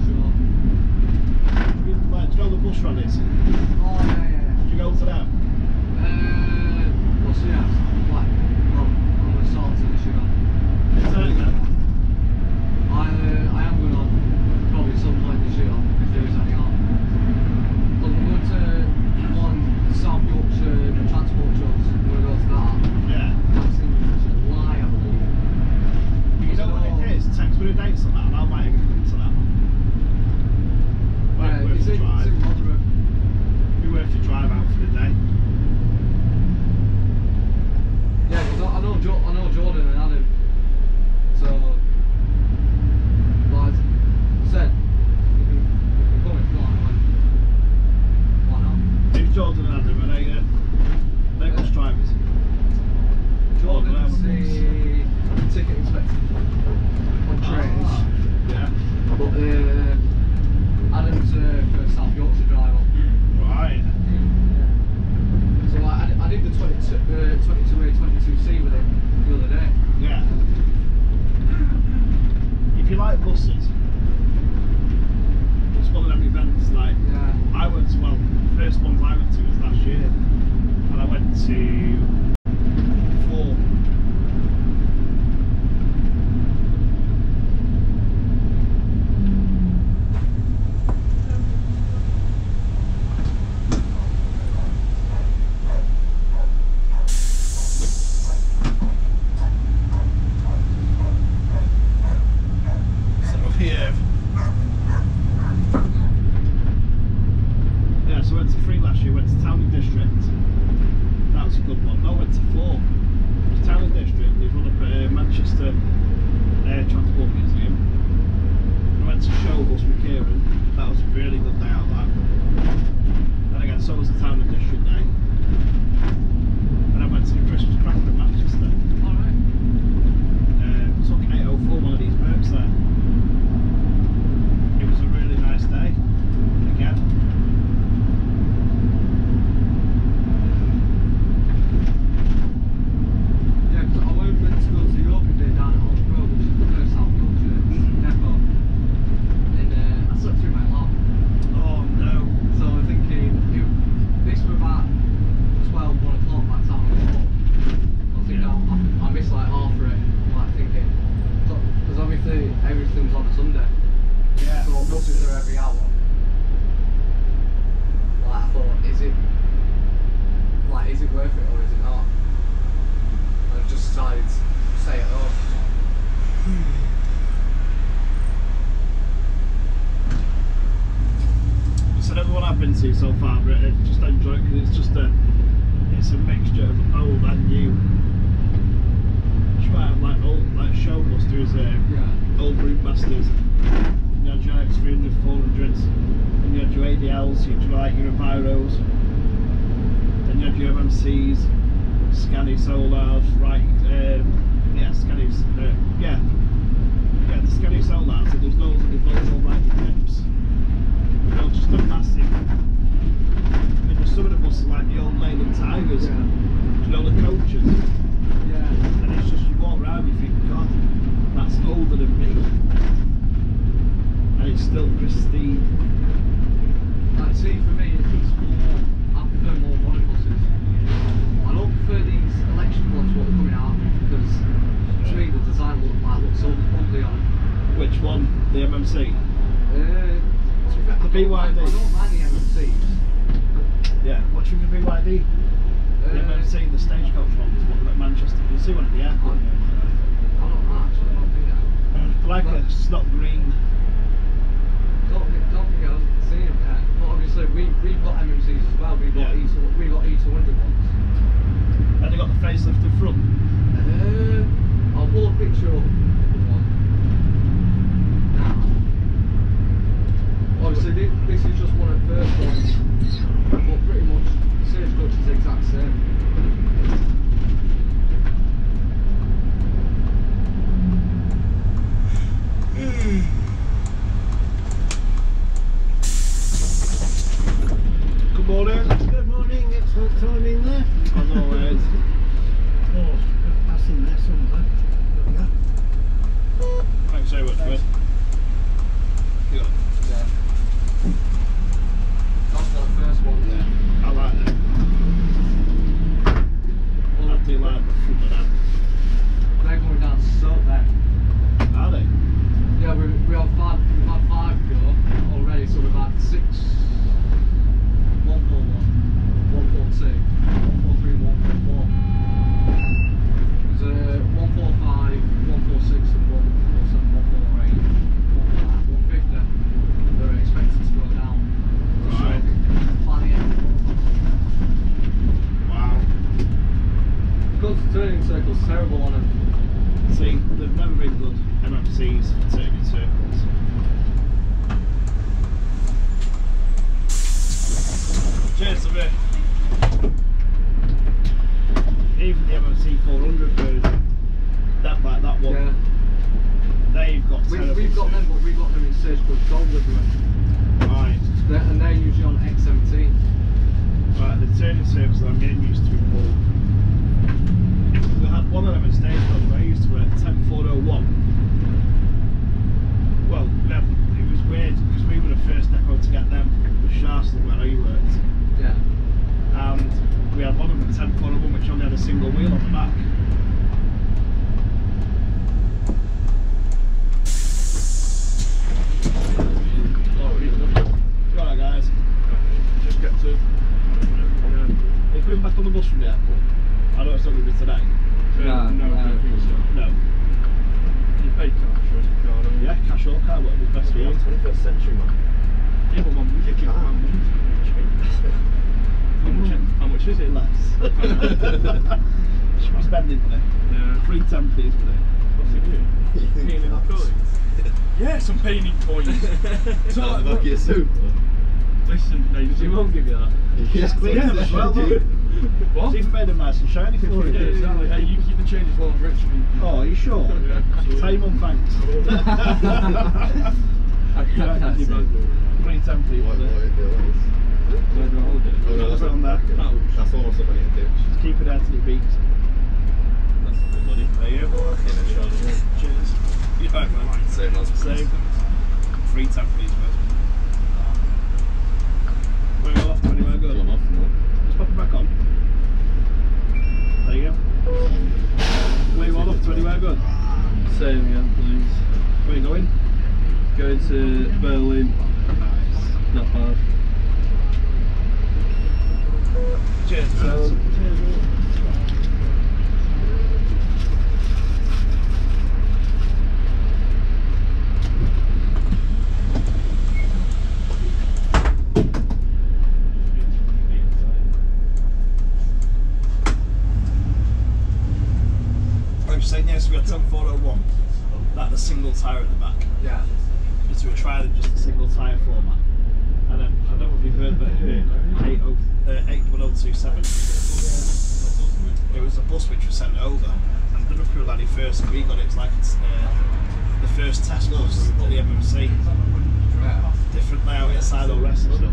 I've been to so far, but I just enjoy it because it's just a, it's a mixture of old and new. You might have like old, like Showbusters, uh, Yeah. old Brewmasters. You had your X three hundred, four hundreds, and you had your A D Ls, you had your, like your Enviros, and you had your M M Cs, Scani Solars, right? Um, yeah, Scani, uh, yeah, yeah, the Scani Solars. And there's loads of the Volvo right clips. You know, just a massive. I mean, there's some of the buses like the old Leyland Tigers. Yeah. You know, the coaches. Yeah. And it's just you walk around, you think, God, that's older than me. And it's still pristine. Like, see, for me, it's more, I prefer more modern buses. I don't prefer these election ones what are coming out because to me the design look, like, looks so ugly on it. Which one? The M M C? Uh, to be fair, The I B don't Y D. mind- I don't mind the M M Cs. Yeah. What do you think of B Y D? The M M C, the stagecoach ones, what they're at Manchester. You see one at the airport. I don't actually, I don't think I They're like a snot green. don't think, don't think I've seen them yet. But obviously we, we've got M M Cs as well, we've got, Yeah. E, we've got E two hundred ones. And they got the facelift in front. Uh, I'll pull a picture of one now. Obviously this, this is just one of the first ones, but pretty much the stagecoach is the exact same. Good morning. Good morning, excellent timing there. As always. Oh, that's in there somewhere. There we go. Thanks so much, mate. Good. Yeah. That's one of the first ones. Yeah. I like that. I do like the front of that. They're going down so bad. Are they? Yeah, we, we have five, we've had five go already, so we've had six, one four one, one four two, one four three, one four four. There's a one four five, one four six, and one four seven, one four eight, one four nine, one fifty. They're expected to go down. Right. By the end of the month. Wow. Because the turning circle's terrible on them. See, they've never been good M M Cs for turning circles. Cheers to me. Even the M M C four hundred version, that like that one, Yeah. they've got We, terrible we've got them, circles. but we've got them in stagecoach gold livery. Right, They're, and they're usually on X seventeen. right, the turning circles that I'm getting used to in Hull. We had one of them at Stagecoach where I used to work ten four oh one. Well, no, it was weird because we were the first depot to get them, with Sharston where I worked. Yeah. And we had one of them at ten four oh one which only had a single wheel on the back. Alright guys, just get to. Are you coming back on the bus from the airport? I know it's not going to be today. No, no, no. I don't think so. No. You pay cash or is it card? Yeah, cash or card, whatever's best for you. twenty-first century, man. Yeah, but my music is my mum. How much, how much is it? Less. Should be spending money. Yeah. Free templates money. What's it do? Paying in coins? Yes, I'm paying in coins. So, Sounds like, like your soup. listen, Dave, does your mum give you that? Just clean them as well, look. What? She's made them nice and shiny for Yeah, you. exactly. Hey, you keep the change as well, I'm rich. Oh, are you sure? Yeah. Tell your mum thanks. I can't Yeah, you both. Free template What, money. what is it? Where do I hold it? Oh no, that's Put it on not there. that. That's almost up in a ditch. Just keep it out till it beats. That's a good money. There you go. In a shot. Cheers. You right, man. Same as Same. Free templates, man. We're all off to anywhere good. I'm off now. Just pop it back on. There you go. Where you all off to anywhere good? Same, yeah, please. Where you going? Going to Berlin. Nice. Not bad. Cheers, Cheers. Yeah, so we had ten four oh one. That had a single tyre at the back. Yeah. So we were trying just a single tyre format. And then, I don't know if you've heard about it, eight one oh two seven. It was a bus which was sent over. And the Livery laddie first, we got it, it's like it's uh, the first test bus at the M M C. Yeah. Different layout inside, all the rest and stuff.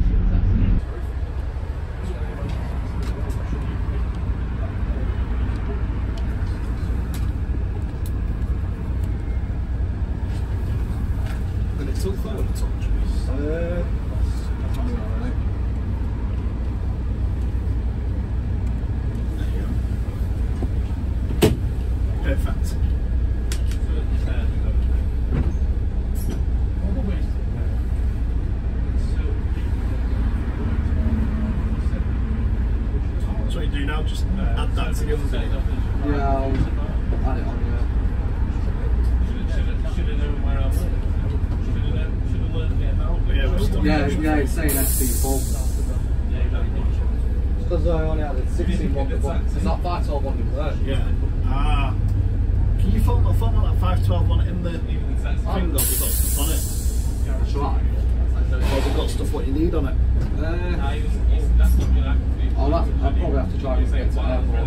And it's all forward a touch. Uh, Perfect. So what you do now, just add that to the other bit. yeah, I'll add it on, yeah. Should have known where I was. Should have learned a bit about it. Yeah, we're still Yeah, yeah, it's saying S P full. Because I only had a sixteen one before. Is that five twelve one in there? Yeah. Ah. Can you film, film on that five twelve one in the thing though? We've got stuff on it. That's right. Or we've got stuff what you need on it. Uh, I'll, have, I'll probably have to try and get to the airport.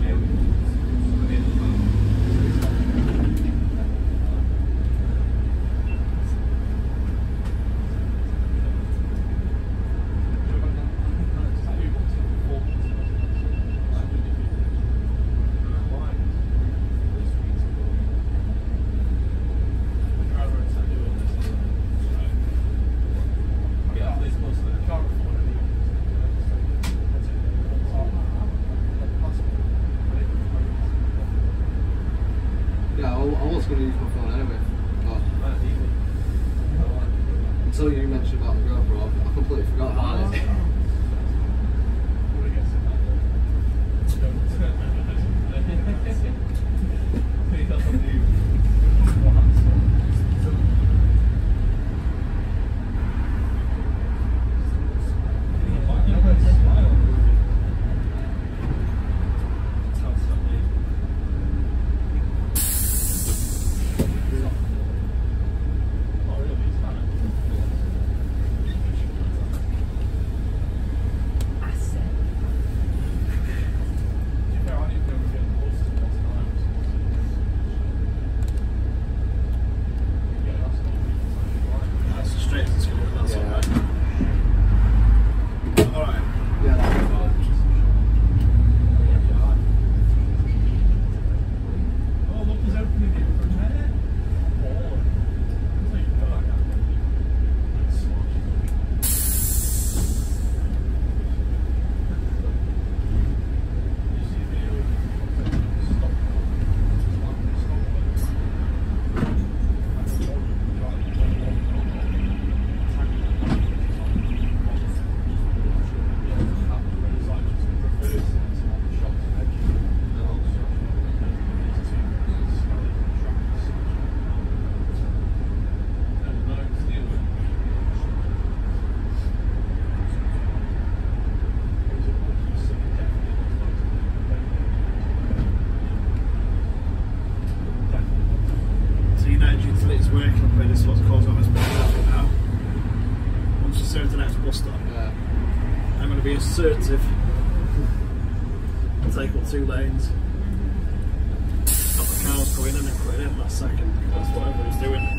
Yeah, I, I was going to use my phone anyway, but until you mentioned about the GoPro, I completely forgot about it. Assertive. Take up two lanes. Stop the cars going in and put it in last second. That's what everybody's doing.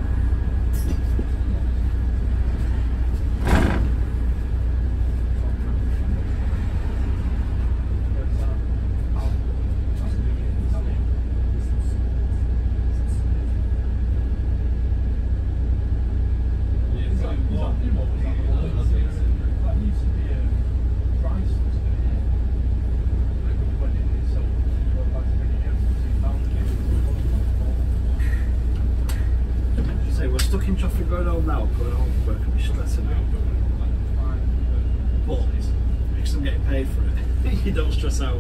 Stuck in traffic going home now, going home from work and be stressing out. But because I'm getting paid for it, you don't stress out.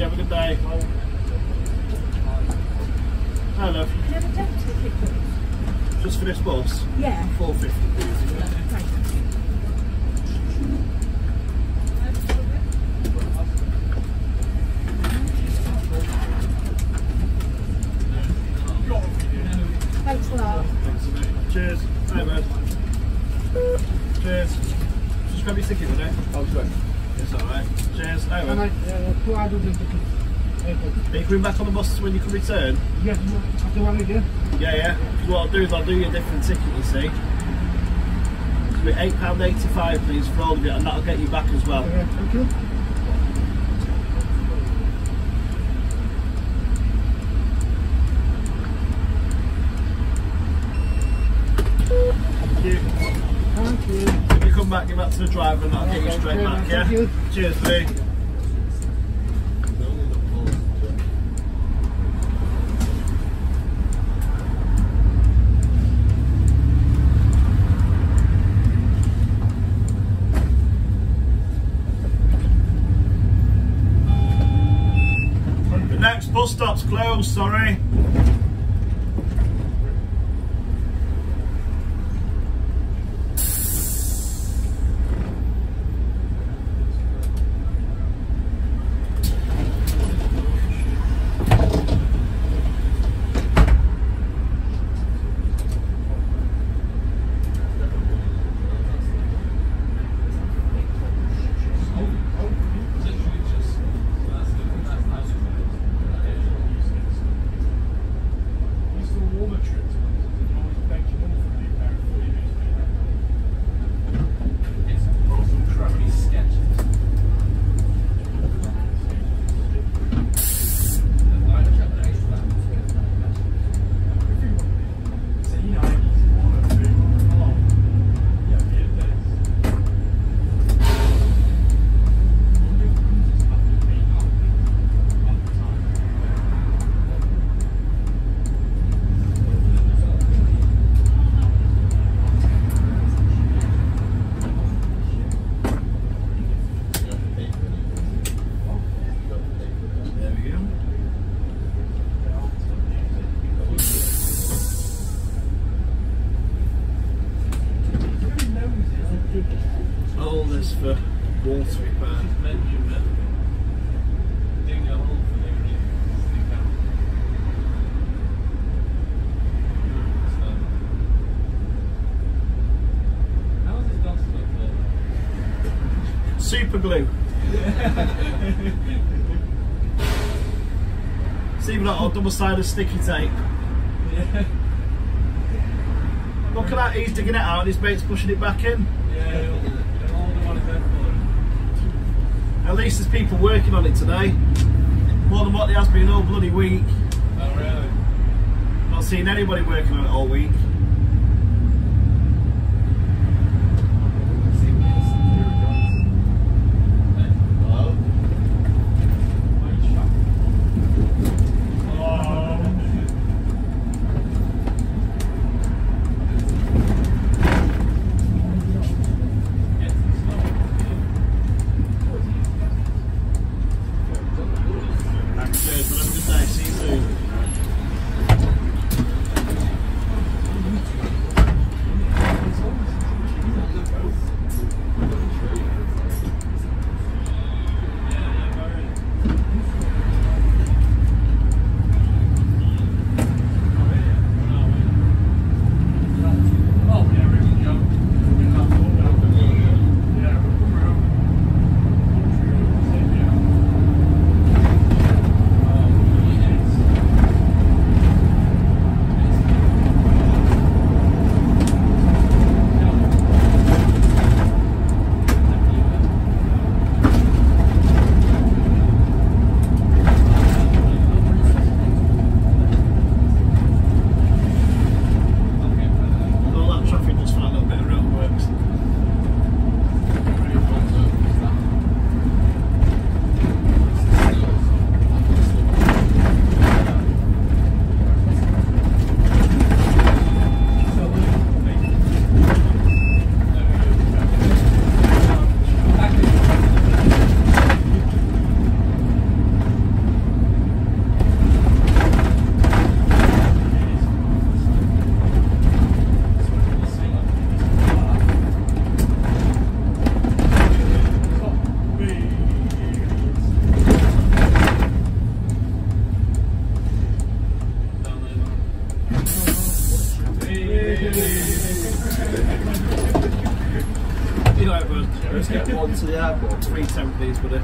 you. Have a good day. Hello. Do you have a debt ticket? Just for this bus? Yeah. four fifty. Thank you. Thanks a lot. Cheers. Hi, bud. Cheers. Just grab your ticket, would you? Oh, sorry. It's alright. Cheers. Hi, And bud. I, uh, two adults and tickets. Are you coming back on the bus when you can return? Yes, I do want to do. Yeah, yeah. What I'll do is I'll do you a different ticket, you see. It'll be eight pounds eighty-five, please, for all of it, and that'll get you back as well. Yeah, thank you. Thank you. Thank you. If you come back, give that to the driver and I'll get you Okay, straight cheers, back, yeah? thank you. Cheers, buddy. The next bus stop's closed, sorry. All this for water repair. Super glue. See if that double-sided sticky tape. Yeah. Look at that, he's digging it out and his mate's pushing it back in. Yeah, all the one is there for. At least there's people working on it today. More than what there has been all bloody week. Oh really? Not seen anybody working on it all week. Cheers, but have a good day. See you soon. these, buddy.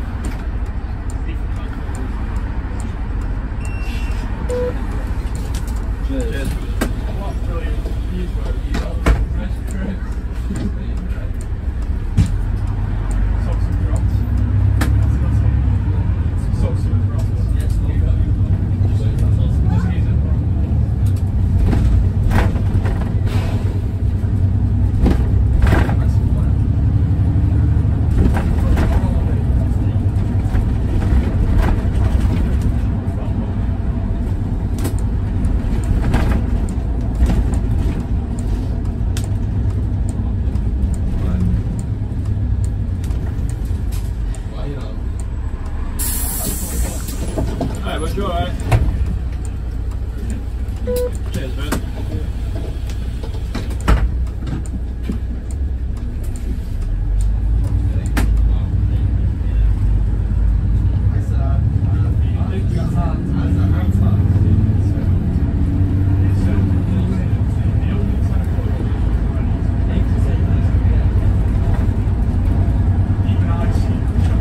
Cheers. Cheers. What brilliant views were you got? Socks and drops. Socks and drops. Yes, just use it. Alright, but you're alright. Cheers, man. Even I see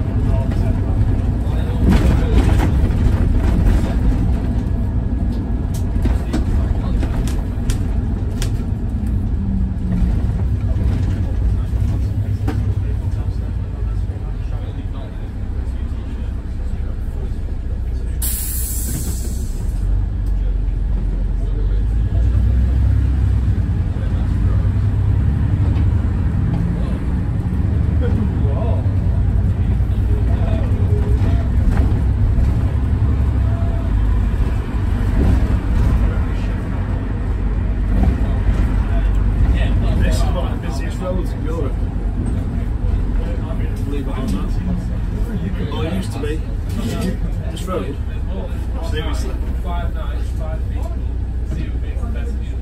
This is one of the busiest roads in Europe. Believe it or not. Or it used to be. This road. Seriously. Five nights, five people. See who makes the best deal.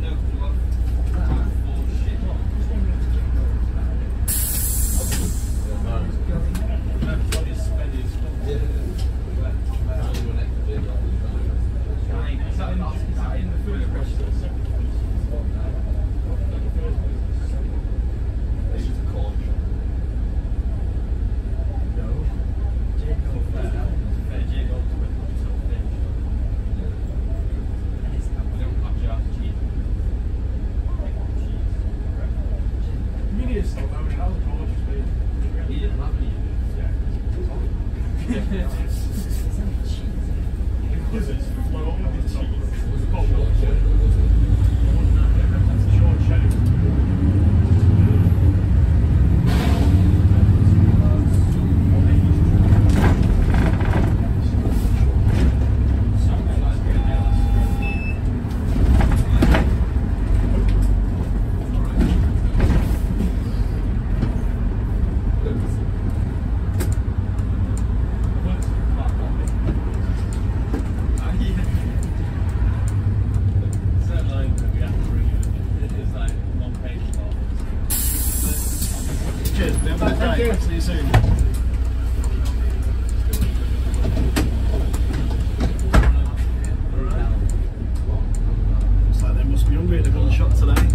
Is that in the first question or the second question? This is a corn shop. Really is so low. That was gorgeous, babe. He didn't have any. Blizzards flow over the top. It's got water. That's a short Cheers, man. Thank you. See you soon. Looks like they must be hungry at a gun shot today.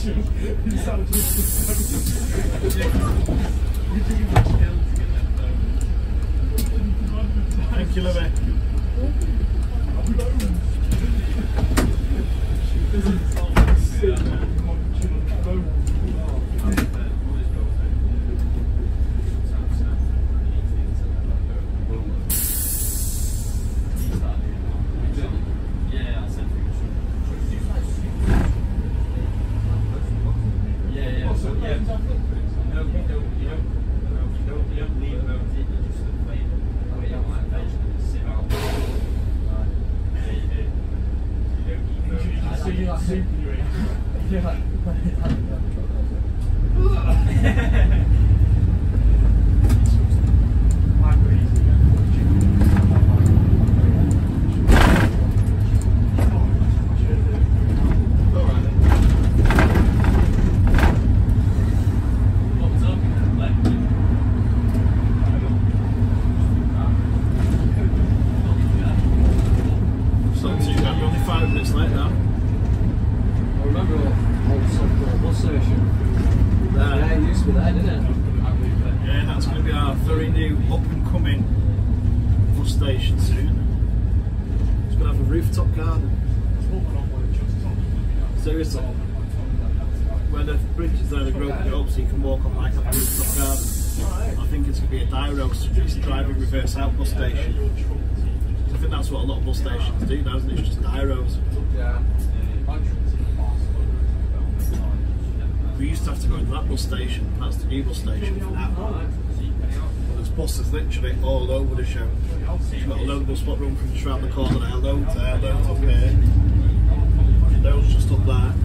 Thank you, Livery. Where the bridge is there, the road up, so you can walk on like a rooftop garden. I think it's going to be a Dyro, so just driving reverse out bus station. So I think that's what a lot of bus stations do now, isn't it? It's just Dyros. Yeah. We used to have to go into that bus station, that's the new bus station for now. But there's buses literally all over the show. You've got a load of bus spot room from just around the corner there, loads there, loads up here. Those just up there.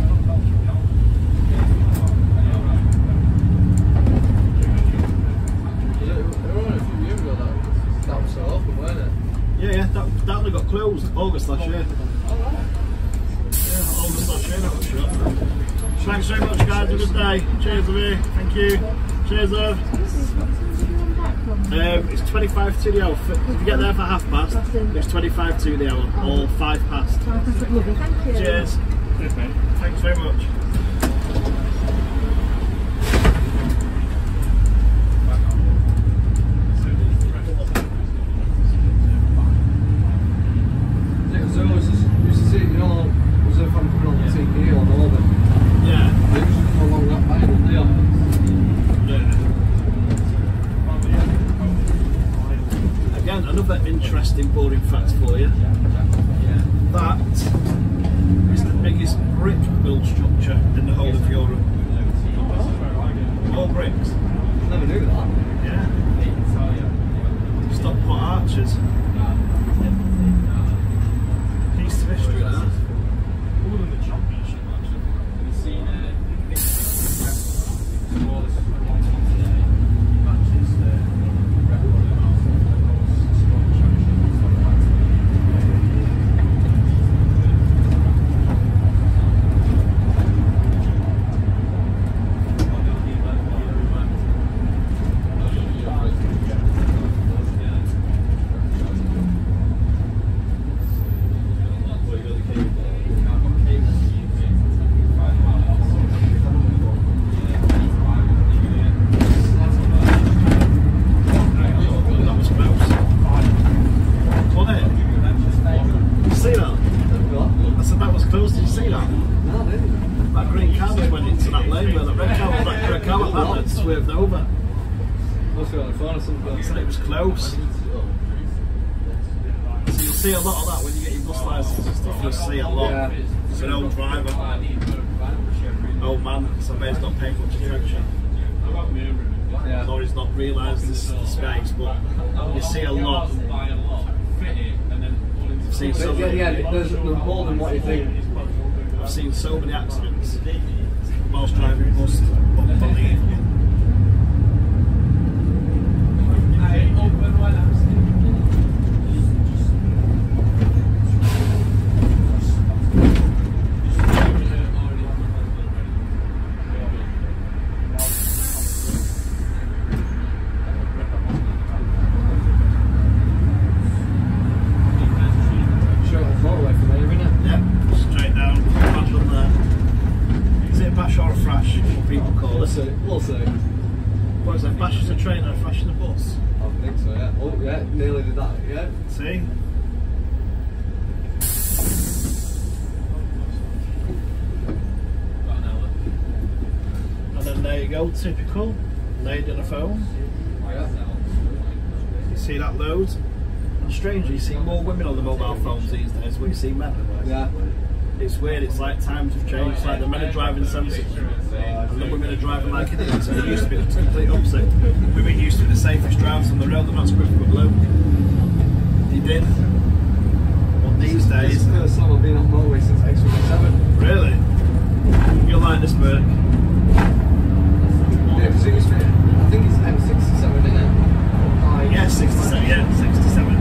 Yeah, yeah, that, that only got closed August last year. Yeah, August last year that was shut. Thanks very much guys, have a good day. Cheers Livery, thank you. Cheers love. Um, it's twenty-five to the hour. If you get there for half past, it's twenty-five to the hour, or five past. Lovely, thank you. Cheers. Thanks very much. Interesting boring fact for you. That is the biggest brick build structure in the whole of Europe. All bricks. Never knew that. Yeah. Stockport arches. Piece of history there. And it was close. So you'll see a lot of that when you get your bus license and stuff. You'll see a lot. It's an old driver, old man. Somebody's not paying much attention. Yeah. Or he's not realised this the space, but you see a lot. I've seen so many. Yeah, yeah, there's, there's more than what you think. I've seen so many accidents whilst driving bus. Unbelievable. Yeah. See? And then there you go, typical. Laid in a phone. Yeah. You see that loads? And strangely, you see more women on the mobile phones these days than you see men. Yeah. It's weird, it's like times have changed. It's like the men are driving sensibly and the women are driving like idiots. And it used to be the complete opposite. Women used to be the safest drivers on the road, they're not screwing with blue. They did. Well, these days. It's the first time I've been on motorway since X fifty-seven. Really? You'll like this bird. Yeah, because it used to be, I think it's M sixty-seven, isn't it? Yeah, sixty-seven, yeah, sixty-seven.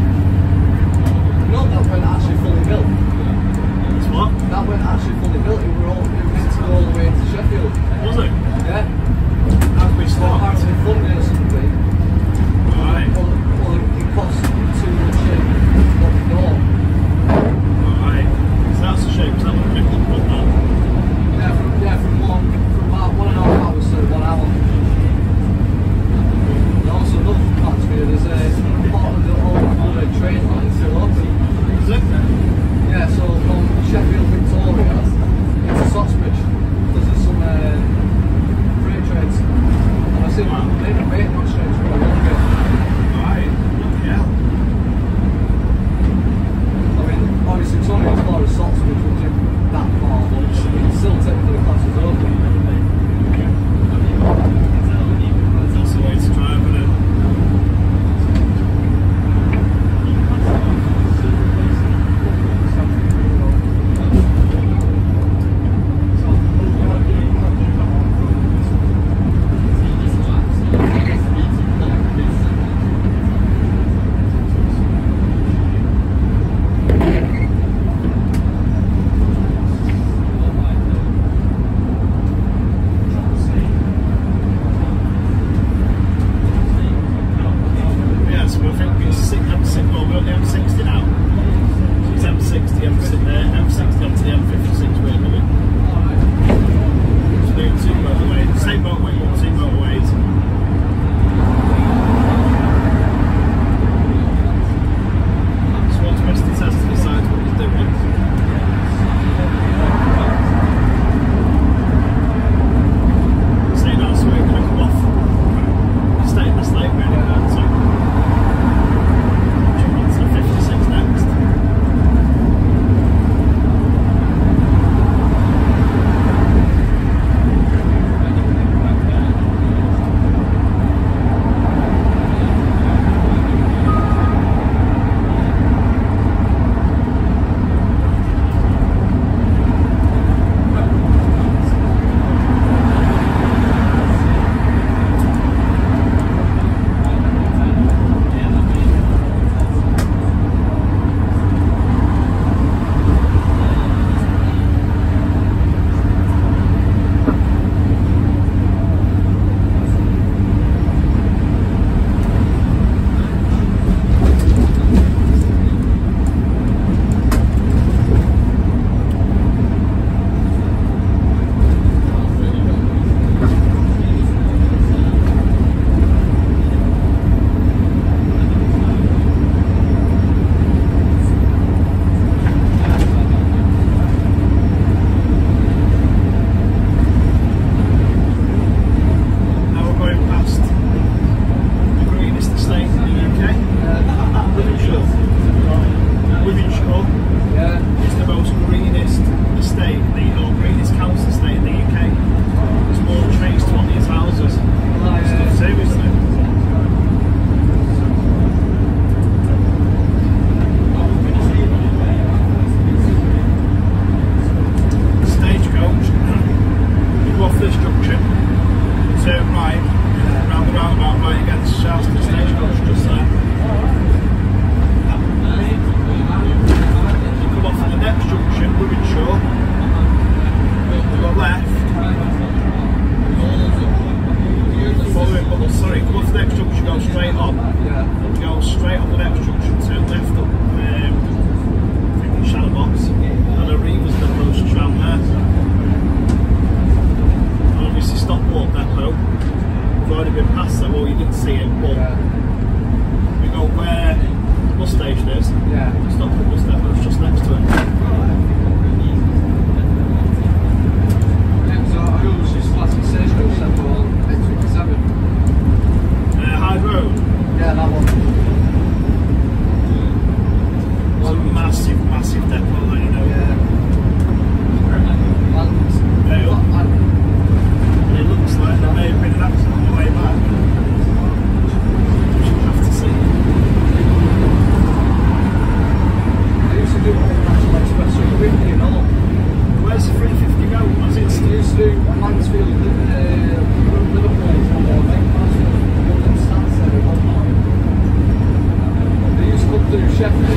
No, that weren't actually fully built. It's what? That weren't actually fully built, it were all, it was meant to go all the way to Sheffield. Was it? Yeah. How'd we start? Apparently funding or something. Right. Well, well, it cost too much in what we thought. Right. So that's a shame, because that would have been good, that. Yeah, from, yeah, from one, from about one and a half hours to one hour. And also another fact here, there's a part of the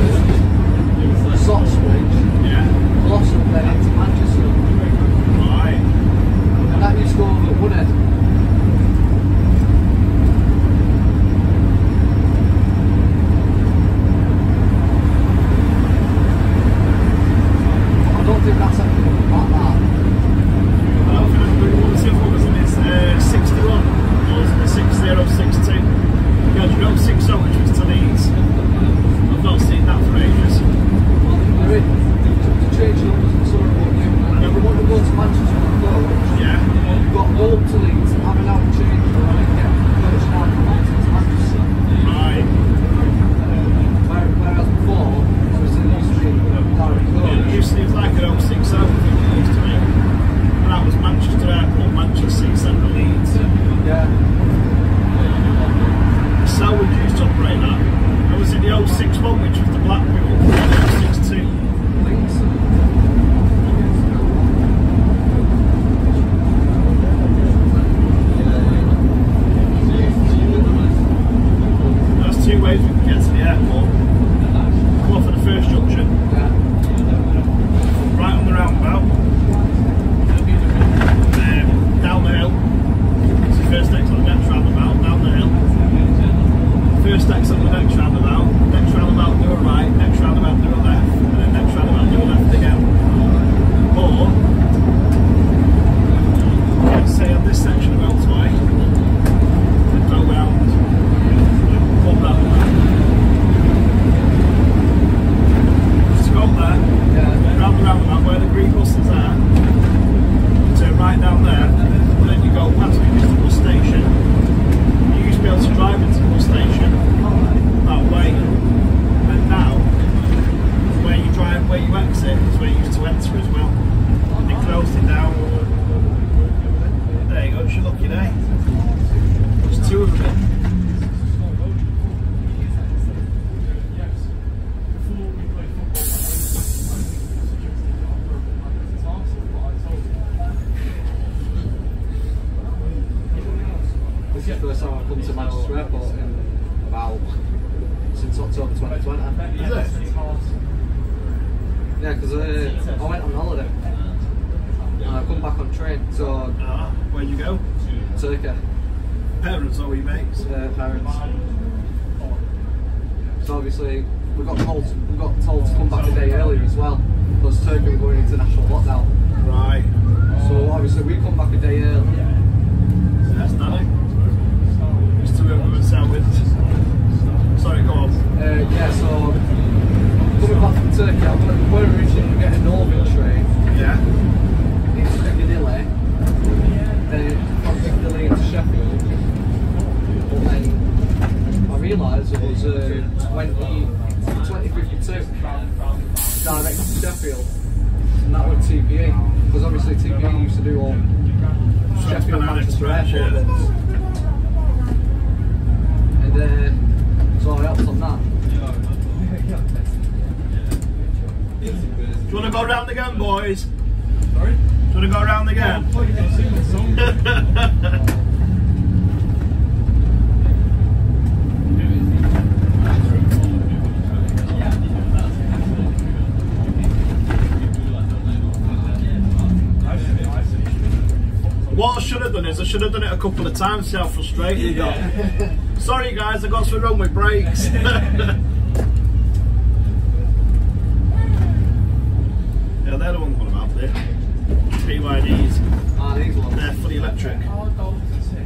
Stockport, Yeah. Blossom, then into Manchester. Right. And that used to go over at one end. I don't think that's anything like that. I don't think I'm doing one simple, wasn't it? It's uh, sixty-one. Or was it the sixty or sixty-two? Yeah, you got six oh, which was to Leeds. I've not seen that for ages. Well, they're in. The change numbers and sort of what you. And if you want to go to Manchester and go, Yeah. you've got to go up to Leeds, have an hour change, and then get first down to Manchester. Right. Where, whereas before, obviously there used to be direct Yeah, it coach. used to be like an oh six oh, I think it used to be. And that was Manchester Airport, Manchester City Centre, Leeds. Yeah. Selwood used to operate that. And was it the oh six one, which was the Blackpool, the oh six two? Leeds. That's two ways we can get to the airport. Come off at the first junction, Yeah. right on the roundabout, um, down the hill. It's the first exit on the next roundabout, down the hill. First exit on the next roundabout, next roundabout do a right, next roundabout do a left, and then next roundabout do a left again. Or, let's say on this section of motorway, and go round, up that way. Just go up there, Yeah. round the roundabout where the green bus is there, turn right down there, and then you go past the bus station. You used to be able to drive into the bus station that way, and now where you drive, where you exit is where you used to enter as well. They closed it down. There you go, it's your lucky day. There's two of them in. This is the first time I've come to Manchester Airport in about since October twenty twenty. Is it? Yeah, because uh, I went on holiday and I come back on train to Ah, where'd you go? Turkey. Parents or your mates? Uh, parents. So obviously we got told we got told to come back a day earlier as well because Turkey were going into national lockdown. Right. So obviously we come back a day early. That's nice. Just to remember myself with. Sorry, go on. Uh, yeah, so coming back from Turkey, I were were originally to get a Northern train Yeah. into Piccadilly, then from Piccadilly into Sheffield, but then I realised it was uh, twenty, twenty fifty-two direct to Sheffield, and that was T P E, because obviously T P E used to do all Sheffield Manchester Airport runs. And uh, so I opted on that. Do you want to go round again, boys? Sorry? Do you want to go round again? Oh, you can sing the song. What I should have done is I should have done it a couple of times, see how frustrated you got. Sorry guys, I got something wrong with brakes. Yeah, they're the ones what about there. B Y Ds. Ah, these ones. They're fully electric.